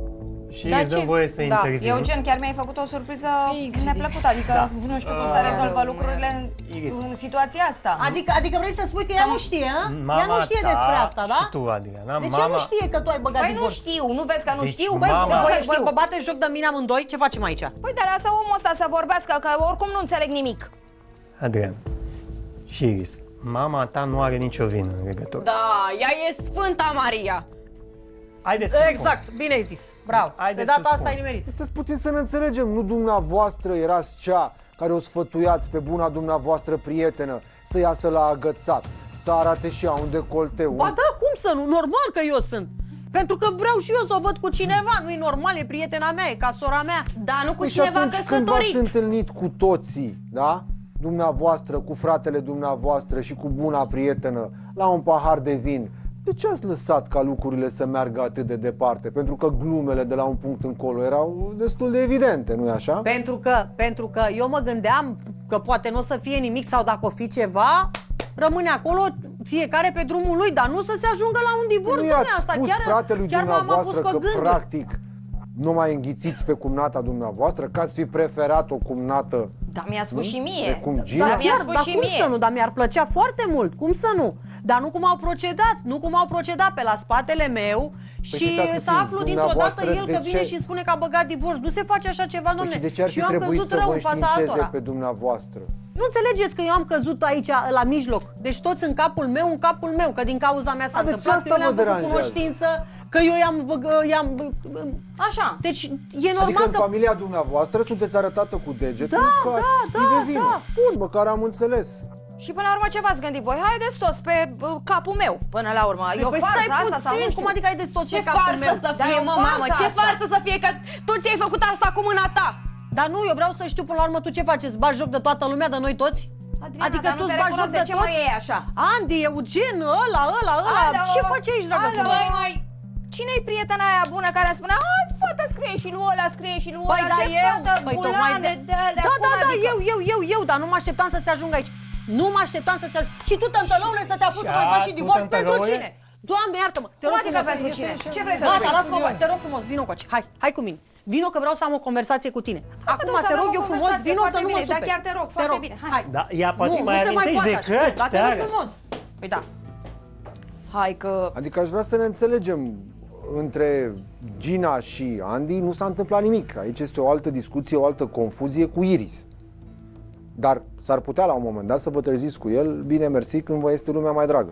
Și îți dăm voie să intervin. Eugen, chiar mi-ai făcut o surpriză neplăcută, adică da. nu știu cum să rezolvă lucrurile în, în situația asta. Adică, adică vrei să spui că ea nu știe, hă? Mama Ea nu știe ta despre asta, da? Și tu, Adriana, De ce mama... nu știe că tu ai băgat Păi divorț? nu știu, nu vezi că nu Deci știu? mama- Băi, cum Voi, să știu? vă bateți joc de mine amândoi? Ce facem aici? Păi dar lasă omul ăsta să vorbească, că oricum nu înțeleg nimic. Adriana și Iris, mama ta nu are nicio vină în legătură. Da, ea e Sfânta Maria. Haideți să Exact, spun. bine ai zis. Bravo. Haideți De să data asta spun. ai nimerit. Stați puțin să ne înțelegem, nu dumneavoastră erați cea care o sfătuiați pe buna dumneavoastră prietenă să iasă la agățat, să arate și ea un decolteu. Ba da, cum să nu? Normal că eu sunt. Pentru că vreau și eu să o văd cu cineva. Nu-i normal, e prietena mea, e ca sora mea. Da, nu cu Păi și cineva atunci când v-ați căsătorit. întâlnit cu toții, da? Dumneavoastră, cu fratele dumneavoastră și cu buna prietenă la un pahar de vin, de ce ați lăsat ca lucrurile să meargă atât de departe? Pentru că glumele de la un punct încolo erau destul de evidente, nu-i așa? Pentru că, pentru că eu mă gândeam că poate nu o să fie nimic sau dacă o fi ceva, rămâne acolo fiecare pe drumul lui, dar nu să se ajungă la un divorț. Nu Nu i-ați asta, spus chiar, fratelui chiar m-am dumneavoastră pus pe că gânduri. practic nu mai înghițiți pe cumnata dumneavoastră, că ați fi preferat o cumnată Da, mi-a spus nu? și mie. Precum Gina? Da, Dar mi-a chiar, spus dar și cum mie. să nu? Dar mi-ar plăcea foarte mult, cum să nu? Dar nu cum au procedat, nu cum au procedat pe la spatele meu și și stați să puțin, aflu dintr-o dată dumneavoastră, el de că vine ce- și îmi spune că a băgat divorț. Nu se face așa ceva, domne. Păi și de ce ar Și fi eu am trebuit căzut să rău vă în fața înștiințeze altora. pe dumneavoastră? Nu înțelegeți că eu am căzut aici la mijloc. Deci toți în capul meu, în capul meu, că din cauza mea s-a A, de ce întâmplat, că asta eu le-am vă făcut deranjează? cunoștință, că eu i-am... i-am Așa. Deci e normal Adică în că... familia dumneavoastră sunteți arătată cu degetul Da, că da, ați fi da, de vină. da. Bun, măcar am înțeles. Și până la urmă ce v-ați gândit voi? Haideți toți pe uh, capul meu până la urmă. E o Păi farsă stai asta sau nu puțin, știu? cum adică ai de tot Ce pe capul farsă meu? să Da, fie, e o mă, mamă, farsă ce asta. farsă să fie, că tu ți-ai făcut asta cu mâna ta. Dar nu, eu vreau să știu până la urmă tu ce faci, îți bagi joc de toată lumea, de noi toți? Adriana, Adică dar tu nu îți te bagi joc recunosc de de ce mă toți? iei așa? Andy, Eugen, ăla, ăla, ăla, Alo, ce faci aici, dragă alo. frumos? Băi, măi, cine-i prietena aia bună care îmi spunea hai, fata, scrie și lui ăla, scrie și lui Păi ăla, da, ce eu, fată păi bulane tocmai de... de alea, Da, cum da, da, adică? eu, eu, eu, eu, dar nu mă așteptam să se ajungă aici. Nu mă așteptam să se ajungă. Și tu, tântălăule, să te apuci să Și mai a, faci și tu, divorț pentru tântălăule? cine? Doamne, iartă-mă, te Cum rog adică frumos. pentru cine? Ce vrei să Gata, spui? lasă-mă, te rog frumos, vino cu Hai, hai cu mine. Vino că vreau să am o conversație cu tine. Acum să te avem rog o eu frumos, conversație, vino să foarte nu mă bine, dar superi. chiar te rog, foarte bine, hai. Da, ea poate Nu, mai nu se mai amintești poate de așa. cărți, Dar te rog pe frumos. Păi da. Hai că... Adică aș vrea să ne înțelegem. Între Gina și Andy nu s-a întâmplat nimic. Aici este o altă discuție, o altă confuzie cu Iris. Dar s-ar putea la un moment dat să vă treziți cu el, bine mersi, când vă este lumea mai dragă.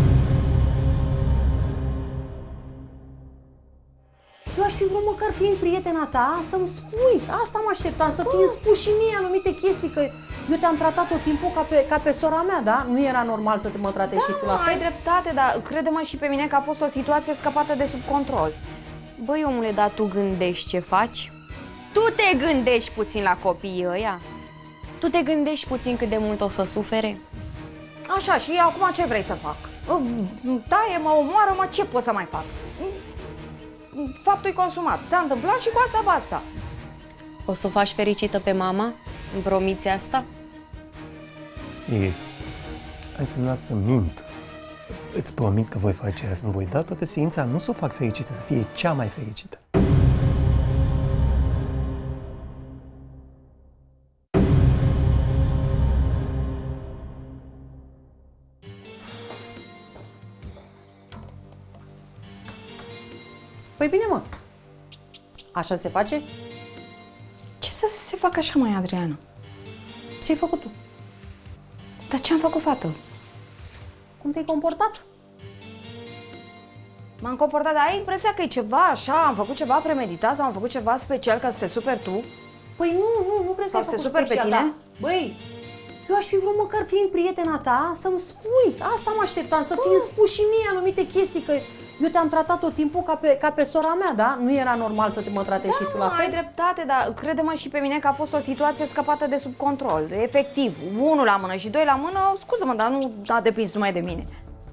Eu aș fi vrut măcar fiind prietena ta să-mi spui. Asta mă așteptam, să fi spus și mie anumite chestii, că eu te-am tratat tot timpul ca pe, ca pe sora mea, da? Nu era normal să te mă tratezi și tu la Da, ai fel? dreptate, dar crede-mă și pe mine că a fost o situație scăpată de sub control. Băi, omule, dar tu gândești ce faci? Tu te gândești puțin la copiii ăia? Tu te gândești puțin cât de mult o să sufere? Așa, și acum ce vrei să fac? Taie, mă omoară, mă, ce pot să mai fac? Faptul e consumat, s-a întâmplat și cu asta basta. O să o faci fericită pe mama? Îmi promiți asta? Iris, hai să-mi las să mint. Îți promit că voi face asta, îmi voi da toată silința, nu să o fac fericită, să fie cea mai fericită. Păi bine, mă. Așa se face? Ce să se facă așa, mai Adriana? Ce-ai făcut tu? Dar ce am făcut, fată? Cum te-ai comportat? M-am comportat, dar ai impresia că e ceva așa, am făcut ceva premeditat sau am făcut ceva special ca să te superi tu? Păi nu, nu, nu cred că ai făcut super special, pe tine? Da. Băi, eu aș fi vrut măcar fiind prietena ta să-mi spui, asta mă așteptam, să fi spus și mie anumite chestii, că eu te-am tratat tot timpul ca pe, ca pe sora mea, da? Nu era normal să te mă tratezi da, și tu la fel? ai dreptate, dar crede-mă și pe mine că a fost o situație scăpată de sub control. Efectiv, unul la mână și doi la mână, scuză-mă, dar nu a depins numai de mine.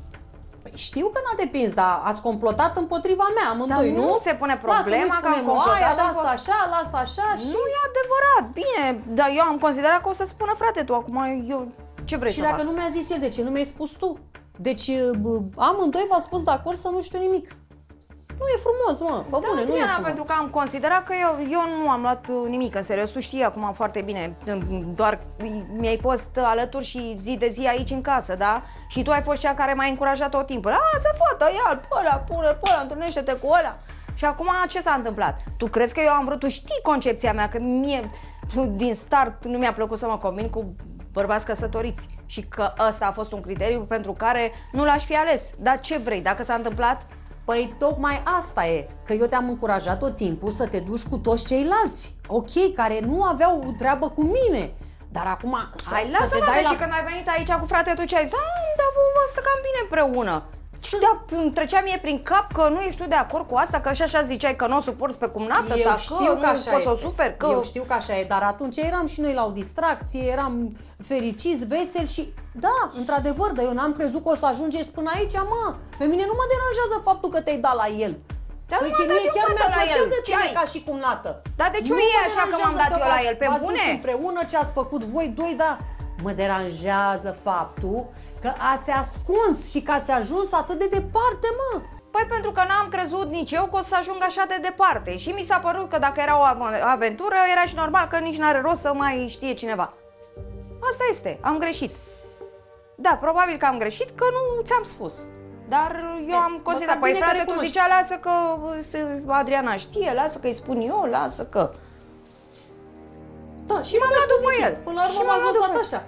Păi știu că n-a depins, dar ați complotat împotriva mea, amândoi, nu? nu se pune problema lasă, că am complotat. Aia, lasă împot... așa, lasă așa și... Nu e adevărat, bine, dar eu am considerat că o să spună frate tu, acum eu ce vrei și să dacă fac? nu mi-a zis el, de ce nu mi-ai spus tu? Deci amândoi v-ați spus de acord să nu știu nimic. Nu e frumos, mă, pe da, bune, nu Diana, e frumos. pentru că am considerat că eu, eu nu am luat nimic în serios, tu știi acum foarte bine, doar mi-ai fost alături și zi de zi aici în casă, da? Și tu ai fost cea care m-a încurajat tot timpul. Lasă, fata, ia-l pe ăla, pune-l pe ăla, întâlnește-te cu ăla. Și acum ce s-a întâmplat? Tu crezi că eu am vrut, tu știi concepția mea, că mie din start nu mi-a plăcut să mă combin cu bărbați căsătoriți și că ăsta a fost un criteriu pentru care nu l-aș fi ales. Dar ce vrei, dacă s-a întâmplat? Păi tocmai asta e, că eu te-am încurajat tot timpul să te duci cu toți ceilalți, ok, care nu aveau treabă cu mine, dar acum să, Hai, să lasă, te dai la... și când ai venit aici cu frate tu ce ai zis? Ai, dar vă stă cam bine împreună. Și îmi trecea mie prin cap că nu ești tu de acord cu asta, că și așa ziceai că nu o suporți pe cumnată, Eu ta, știu că, că nu așa poți să o este. suferi, că... Eu știu că așa e, dar atunci eram și noi la o distracție, eram fericiți, veseli și... Da, într-adevăr, dar eu n-am crezut că o să ajungeți până aici, mă. Pe mine nu mă deranjează faptul că te-ai dat la el. Dar păi nu mie chiar mi-a plăcut de tine ce ca și cumnată. Dar de ce nu e așa că m-am dat eu la el, pe v-ați bune? dus împreună ce ați făcut voi doi, dar mă deranjează faptul că ați ascuns și că ați ajuns atât de departe, mă. Păi pentru că n-am crezut nici eu că o să ajung așa de departe și mi s-a părut că dacă era o aventură, era și normal că nici n-are rost să mai știe cineva. Asta este, am greșit. Da, probabil că am greșit, că nu ți-am spus. Dar eu am considerat, păi frate, tu zicea, lasă că Adriana știe, lasă că îi spun eu, lasă că... Da, și m-am luat după el. Până la urmă m-ați lăsat așa.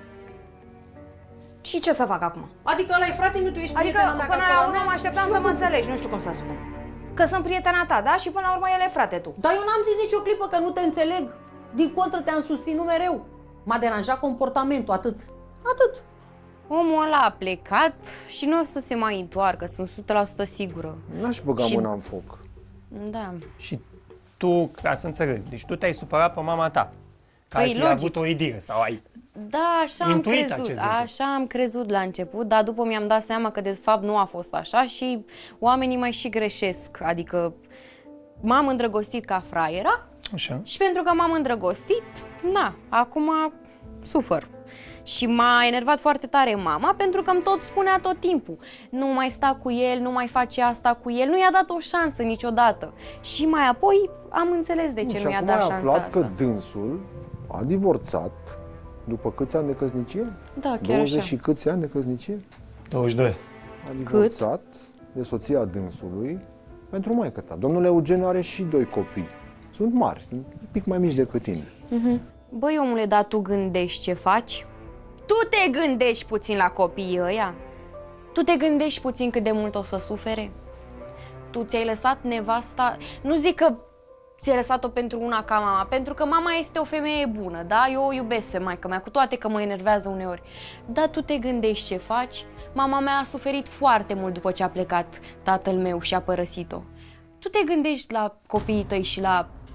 Și ce să fac acum? Adică ăla e frate meu, tu ești adică, prietena mea, până la urmă mă așteptam să mă înțelegi, nu știu cum să spun. Că sunt prietena ta, da? Și până la urmă el e frate tu. Dar eu n-am zis nicio clipă că nu te înțeleg. Din contră, te-am susținut mereu. M-a deranjat comportamentul, atât. Atât. Omul ăla a plecat și nu o să se mai întoarcă, sunt o sută la sută sigură. N-aș băga și... mâna în foc. Da. Și tu, ca să înțeleg, deci tu te-ai supărat pe mama ta. Că Păi, ai fi logic. avut o idee sau ai... Da, așa am Intuit crezut, acest lucru. așa am crezut la început, dar după mi-am dat seama că de fapt nu a fost așa și oamenii mai și greșesc, adică m-am îndrăgostit ca fraiera Așa. și pentru că m-am îndrăgostit, na, acum sufăr. Și m-a enervat foarte tare mama pentru că îmi tot spunea tot timpul: nu mai sta cu el, nu mai face asta cu el, nu i-a dat o șansă niciodată. Și mai apoi am înțeles de ce și nu i-a acum dat ai șansa aflat asta. că dânsul a divorțat după câți ani de căsnicie? Da, chiar douăzeci așa. și câți ani de căsnicie? douăzeci și doi. A divorțat de soția dânsului pentru maică ta. Domnul Eugen are și doi copii. Sunt mari, sunt un pic mai mici decât tine. Mhm. Băi, omule, dar tu gândești ce faci? Tu te gândești puțin la copiii ăia? Tu te gândești puțin cât de mult o să sufere? Tu ți-ai lăsat nevasta... Nu zic că ți-ai lăsat-o pentru una ca mama, pentru că mama este o femeie bună, da? Eu o iubesc pe maică mea, cu toate că mă enervează uneori. Dar tu te gândești ce faci? Mama mea a suferit foarte mult după ce a plecat tatăl meu și a părăsit-o. Tu te gândești la copiii tăi și la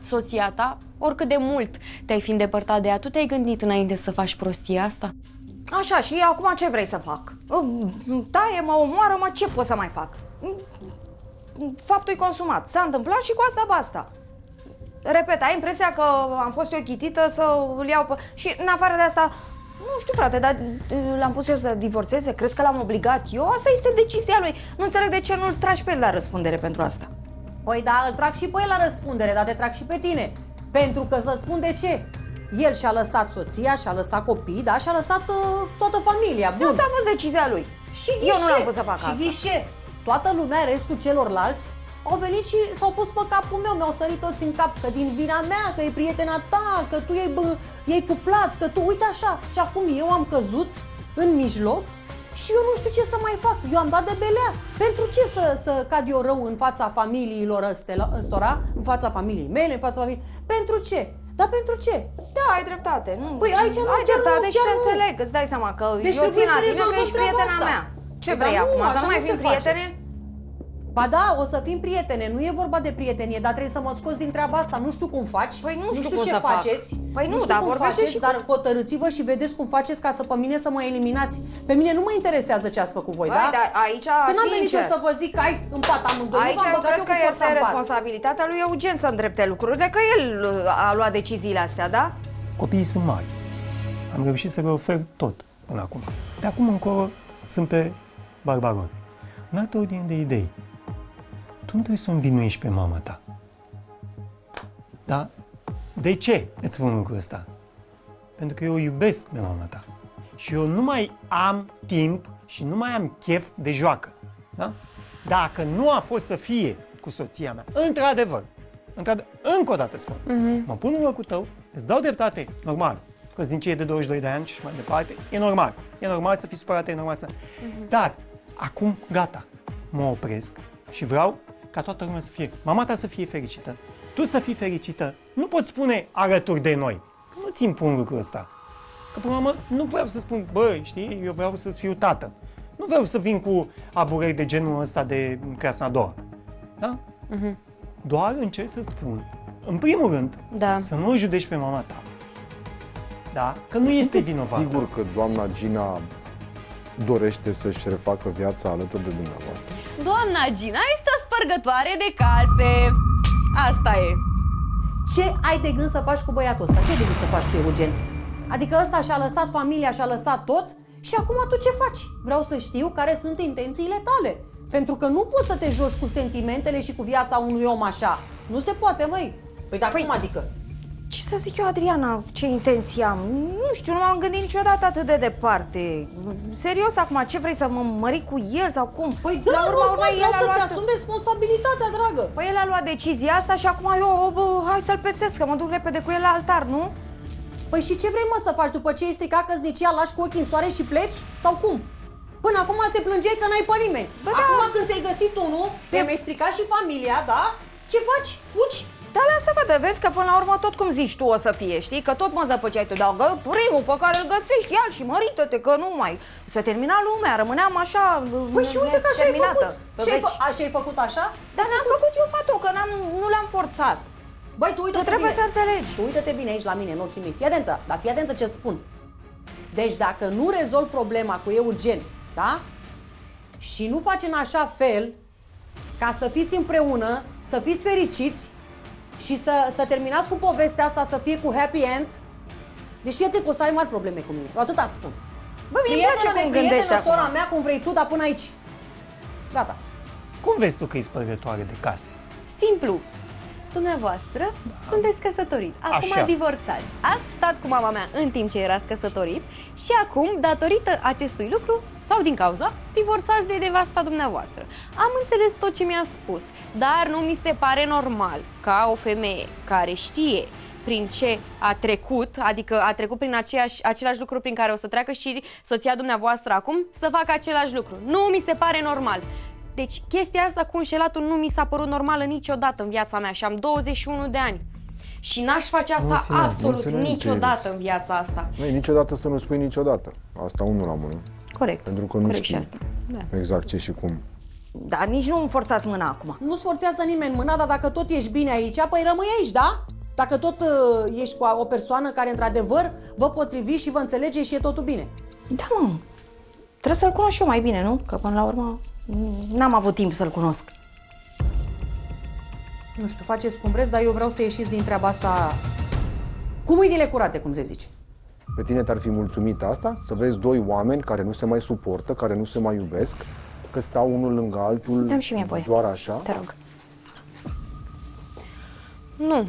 soția ta, oricât de mult te-ai fi îndepărtat de ea, tu te-ai gândit înainte să faci prostia asta? Așa, și acum ce vrei să fac? Taie-mă, omoară-mă, ce pot să mai fac? Faptul e consumat, s-a întâmplat și cu asta basta. Repet, ai impresia că am fost eu chitită să îl iau pe... Și în afară de asta, nu știu frate, dar l-am pus eu să divorțeze? Crezi că l-am obligat eu? Asta este decizia lui. Nu înțeleg de ce nu-l tragi pe el la răspundere pentru asta. Păi da, îl trag și pe el la răspundere, dar te trag și pe tine. Pentru că să spun de ce. El și-a lăsat soția, și-a lăsat copii, da? Și-a lăsat uh, toată familia. Bun. Asta a fost decizia lui. Și eu nu l-am pus să fac asta. Și ghiși ce? Toată lumea, restul celorlalți, au venit și s-au pus pe capul meu, mi-au sărit toți în cap că din vina mea, că e prietena ta, că tu i-ai, bă, i-ai cuplat, că tu, uite așa. Și acum eu am căzut în mijloc și eu nu știu ce să mai fac. Eu am dat de belea. Pentru ce să, să cad eu rău în fața familiilor ăstora, în fața familiei mele, în fața familiei... Pentru ce? Dar pentru ce? Da, ai dreptate. Nu. Păi aici nu, ai chiar dreptate nu, și chiar te nu. înțeleg, îți dai seama că deci eu țin la tine că ești prietena asta. mea. Ce Dar vrei nu, acum? Să așa nu mai nu fim se face. prietene? Ba da, o să fim prietene, nu e vorba de prietenie, dar trebuie să mă scoți din treaba asta. Nu știu cum faci, păi nu, nu știu, știu cum ce să faceți, fac. Păi nu, nu știu dar cum vorbește faceți, și dar hotărâți-vă și vedeți cum faceți ca să pe mine să mă eliminați. Pe mine nu mă interesează ce ați făcut voi, Băi, da? dar aici, Că n-am venit eu sincer, să vă zic că ai în pat amândoi, nu aici v-am eu băgat cred eu că cu forța este în pat. responsabilitatea lui Eugen să îndrepte lucrurile, că el a luat deciziile astea, da? Copiii sunt mari. Am reușit să le ofer tot până acum. De acum încolo sunt pe barbaroi. În altă ordine de idei, tu nu trebuie să o învinuiești pe mama ta. Da? De ce îți spun lucrul ăsta? Pentru că eu o iubesc pe mama ta. Și eu nu mai am timp și nu mai am chef de joacă. Da? Dacă nu a fost să fie cu soția mea, într-adevăr, într-adevăr încă o dată spun, uh-huh. mă pun în locul tău, îți dau dreptate, normal, că din ce e de douăzeci și doi de ani și mai departe, e normal. E normal să fii supărată, e normal să... Uh-huh. Dar, acum, gata, mă opresc și vreau ca toată lumea să fie, mama ta să fie fericită, tu să fii fericită, nu poți spune alături de noi, că nu ți impun lucrul ăsta. Că până la urmă nu vreau să spun, băi, știi, eu vreau să fiu tată. Nu vreau să vin cu aburări de genul ăsta de clasa a doua. Da? Uh-huh. Doar încerc să spun, în primul rând, da. să nu o judești pe mama ta. Da? Că nu este vinovată. Sigur că doamna Gina dorește să-și refacă viața alături de dumneavoastră? Doamna Gina este o spărgătoare de case. Asta e. Ce ai de gând să faci cu băiatul ăsta? Ce ai de gând să faci cu Eugen? Adică ăsta și-a lăsat familia, și-a lăsat tot și acum tu ce faci? Vreau să știu care sunt intențiile tale. Pentru că nu poți să te joci cu sentimentele și cu viața unui om așa. Nu se poate, măi. Păi dar păi, cum adică? Ce să zic eu, Adriana, ce intenții am? Nu știu, nu m-am gândit niciodată atât de departe. Serios, acum, ce vrei să mă mări cu el sau cum? Păi da, la urma normal, urmei, vreau el a să-ți luat... asumi responsabilitatea, dragă. Păi el a luat decizia asta și acum eu, bă, hai să-l pețesc, că mă duc repede cu el la altar, nu? Păi și ce vrei, mă, să faci după ce ai stricat căsnicia, lași cu ochii în soare și pleci? Sau cum? Până acum te plângeai că n-ai pe nimeni. Bă, acum da. când ți-ai găsit unul, te-ai mai stricat și familia, da? Ce faci? Fugi? Da, lasă-vă de vezi că până la urmă tot cum zici tu o să fie, știi? Că tot mă zăpăceai tu, dar primul pe care îl găsești, ia-l și mărită-te, că nu mai... Se termina lumea, rămâneam așa... Păi și uite că așa ai făcut. Și ai, fă- așa ai făcut așa? Dar n-am făcut eu, fată, că n-am, nu l-am forțat. Băi, tu uite-te tu trebuie bine. să înțelegi. Tu uite-te bine aici la mine, în ochii mei. Fii atentă, dar fii atentă ce-ți spun. Deci dacă nu rezolvi problema cu Eugen, da? Și nu faci în așa fel ca să fiți împreună, să fiți fericiți și să, să terminați cu povestea asta, să fie cu happy end, deci fii atent că o să ai mari probleme cu mine. Atât îți spun. Bă, mie îmi place cum gândești acum. Sora mea, cum vrei tu, dar până aici. Gata. Cum vezi tu că e spărgătoare de case? Simplu. Dumneavoastră da. sunteți căsătoriți, acum Așa. divorțați. Ați stat cu mama mea în timp ce erați căsătorit și acum, datorită acestui lucru, sau din cauza, divorțați de nevasta dumneavoastră. Am înțeles tot ce mi-a spus, dar nu mi se pare normal ca o femeie care știe prin ce a trecut, adică a trecut prin aceeași, același lucru prin care o să treacă și soția dumneavoastră acum, să facă același lucru. Nu mi se pare normal. Deci chestia asta cu înșelatul nu mi s-a părut normală niciodată în viața mea și am douăzeci și unu de ani. Și n-aș face asta Mulțumesc, absolut mulțumesc, niciodată Iris. în viața asta. Nu, niciodată să nu spui niciodată. Asta unul la mână. Corect. Pentru că nu Corect știi și asta. Da. exact ce și cum. Dar nici nu îmi forțați mâna acum. Nu-ți forțează nimeni mâna, dar dacă tot ești bine aici, păi rămâi aici, da? Dacă tot uh, ești cu o persoană care într-adevăr vă potriviți și vă înțelege și e totul bine. Da, mă. Trebuie să-l cunosc și eu mai bine, nu? Că până la urmă n-am avut timp să-l cunosc. Nu știu, faceți cum vreți, dar eu vreau să ieșiți din treaba asta cu mâinile curate, cum se zice. Pe tine te-ar fi mulțumit asta? Să vezi doi oameni care nu se mai suportă, care nu se mai iubesc, că stau unul lângă altul. Dăm și mie voie. Doar așa? Te rog. Nu.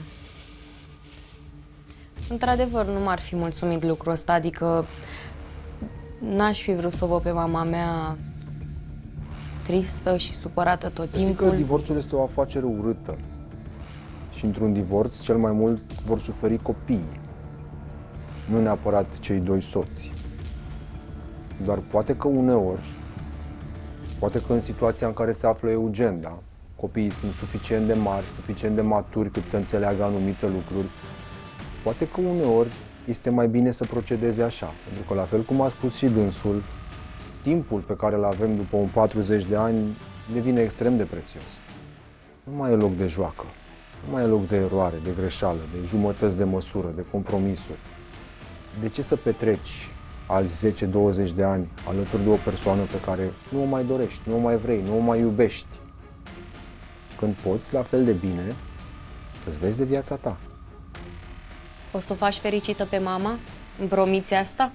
Într-adevăr, nu m-ar fi mulțumit lucrul ăsta, adică n-aș fi vrut să o văd pe mama mea tristă și supărată tot Știi timpul. că divorțul este o afacere urâtă și într-un divorț cel mai mult vor suferi copiii, nu neapărat cei doi soți. Doar poate că uneori, poate că în situația în care se află Eugen, da? Copiii sunt suficient de mari, suficient de maturi cât să înțeleagă anumite lucruri, poate că uneori este mai bine să procedeze așa, pentru că la fel cum a spus și dânsul, timpul pe care îl avem după un patruzeci de ani devine extrem de prețios. Nu mai e loc de joacă, nu mai e loc de eroare, de greșeală, de jumătăți de măsură, de compromisuri. De ce să petreci alți zece douăzeci de ani alături de o persoană pe care nu o mai dorești, nu o mai vrei, nu o mai iubești, când poți, la fel de bine, să-ți vezi de viața ta? O să o faci fericită pe mama? Îmi promiți asta?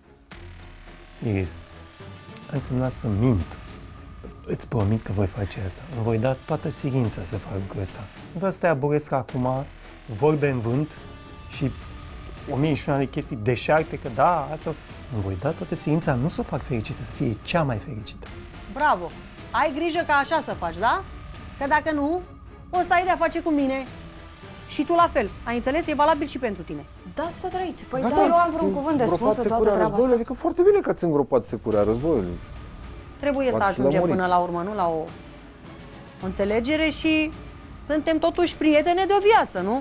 Iris, hai să-mi las să mint. Îți promit că voi face asta. Îmi voi da toată silința să fac lucrul ăsta. Nu vreau să te aboresc acum, vorbe în vânt și o mie și una de chestii deșarte, că da, asta... Îmi voi da toată silința, nu să o fac fericită, să fie cea mai fericită. Bravo! Ai grijă ca așa să faci, da? Că dacă nu, o să ai de-a face cu mine. Și tu la fel. Ai înțeles? E valabil și pentru tine. Da, să trăiți. Păi da, da, eu am vreun cuvânt de spus în toată treaba asta. Adică foarte bine că ați îngropat securea războiului. Trebuie să ajungem până la urmă, nu la o, o înțelegere și suntem totuși prietene de o viață, nu?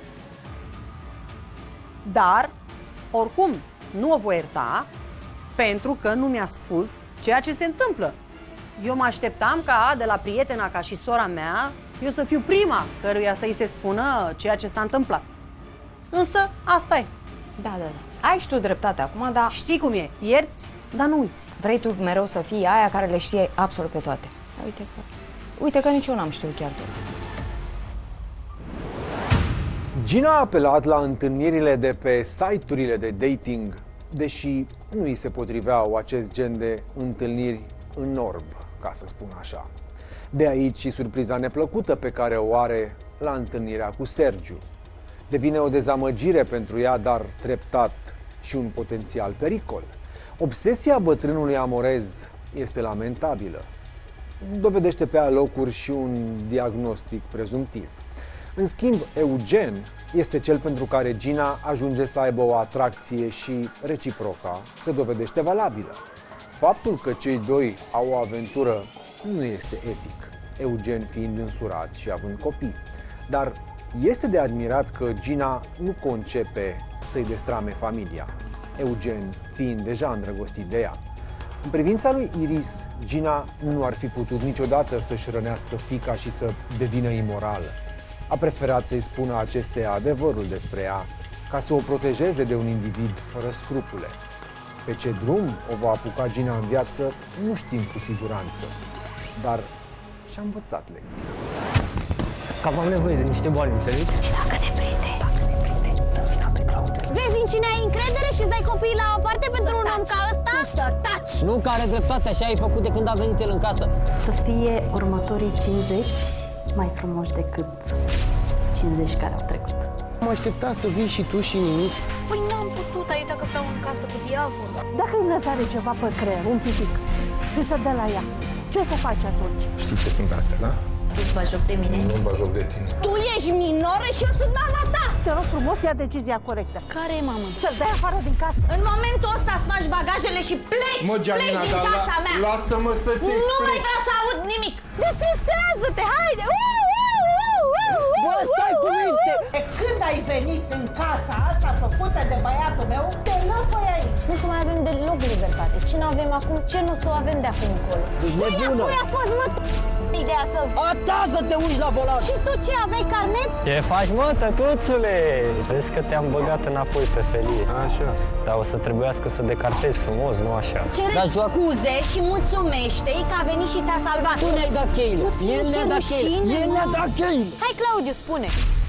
Dar, oricum, nu o voi ierta pentru că nu mi-a spus ceea ce se întâmplă. Eu mă așteptam ca de la prietena ca și sora mea, eu să fiu prima căruia să-i se spună ceea ce s-a întâmplat. Însă, asta e. Da, da, da. Ai și tu dreptate acum, dar... Știi cum e, ierți, dar nu uiți. Vrei tu mereu să fii aia care le știe absolut pe toate. Uite că, uite că nici eu n-am știut chiar tot. Gina a apelat la întâlnirile de pe site-urile de dating, deși nu îi se potriveau acest gen de întâlniri în orb, ca să spun așa. De aici și surpriza neplăcută pe care o are la întâlnirea cu Sergiu. Devine o dezamăgire pentru ea, dar treptat și un potențial pericol. Obsesia bătrânului amorez este lamentabilă. Dovedește pe alocuri și un diagnostic prezumtiv. În schimb, Eugen este cel pentru care Gina ajunge să aibă o atracție și reciproca se dovedește valabilă. Faptul că cei doi au o aventură nu este etic, Eugen fiind însurat și având copii. Dar este de admirat că Gina nu concepe să-i destrame familia, Eugen fiind deja îndrăgostit de ea. În privința lui Iris, Gina nu ar fi putut niciodată să-și rănească fiica și să devină imorală. A preferat să-i spună acesteia adevărul despre ea, ca să o protejeze de un individ fără scrupule. Pe ce drum o va apuca Gina în viață, nu știm cu siguranță, dar și-a învățat lecția. Cam am nevoie de niște bani, înțelegi? Și dacă te prinde, dacă te prinde, dă vina pe Claudiu. Vezi în cine ai încredere și îți dai copiii la o parte pentru un om ca ăsta? Să taci! Nu că are dreptate, așa ai făcut de când a venit el în casă. Să fie următorii cincizeci mai frumoși decât cincizeci care au trecut. Mă aștepta să vii și tu și nimic. Păi n-am putut, aiuta că stau în casă cu diavol. Dacă îi are ceva pe creier, un pitic, și să dă la ea, ce o să faci atunci? Știi ce sunt astea, da? Tu îți bagi joc de mine? Nu îmi bagi joc de tine. Tu ești minoră și eu sunt mama ta! Te rog frumos, ia decizia corectă. Care e, mamă? Să-l dai afară din casă. În momentul ăsta îți faci bagajele și pleci! Mă, Gianina, pleci din da, casa la, mea! Lasă-mă să-ți explic! Nu mai vreau să aud nimic! Destresează-te, haide! Bă, stai cu minte! De când ai venit în casa asta făcută de băiatul meu, te lăfăi aici! Nu să mai avem deloc libertate. Ce n-avem acum, ce nu o să o avem de acum încolo? Deci Păi, nebună! a fost, mă! ideea să... A ta să te uiți la volan! Și tu ce, aveai carnet? Ce faci, mă, tătuțule? Vezi că te-am băgat înapoi pe felie. Așa. Dar o să trebuiască să decartezi frumos, nu așa. Cereți scuze și mulțumește-i că a venit și te-a salvat. Tu ne-ai dat cheile! El ne-a dat cheile! El ne-a dat cheile! Hai, Claudiu, spune!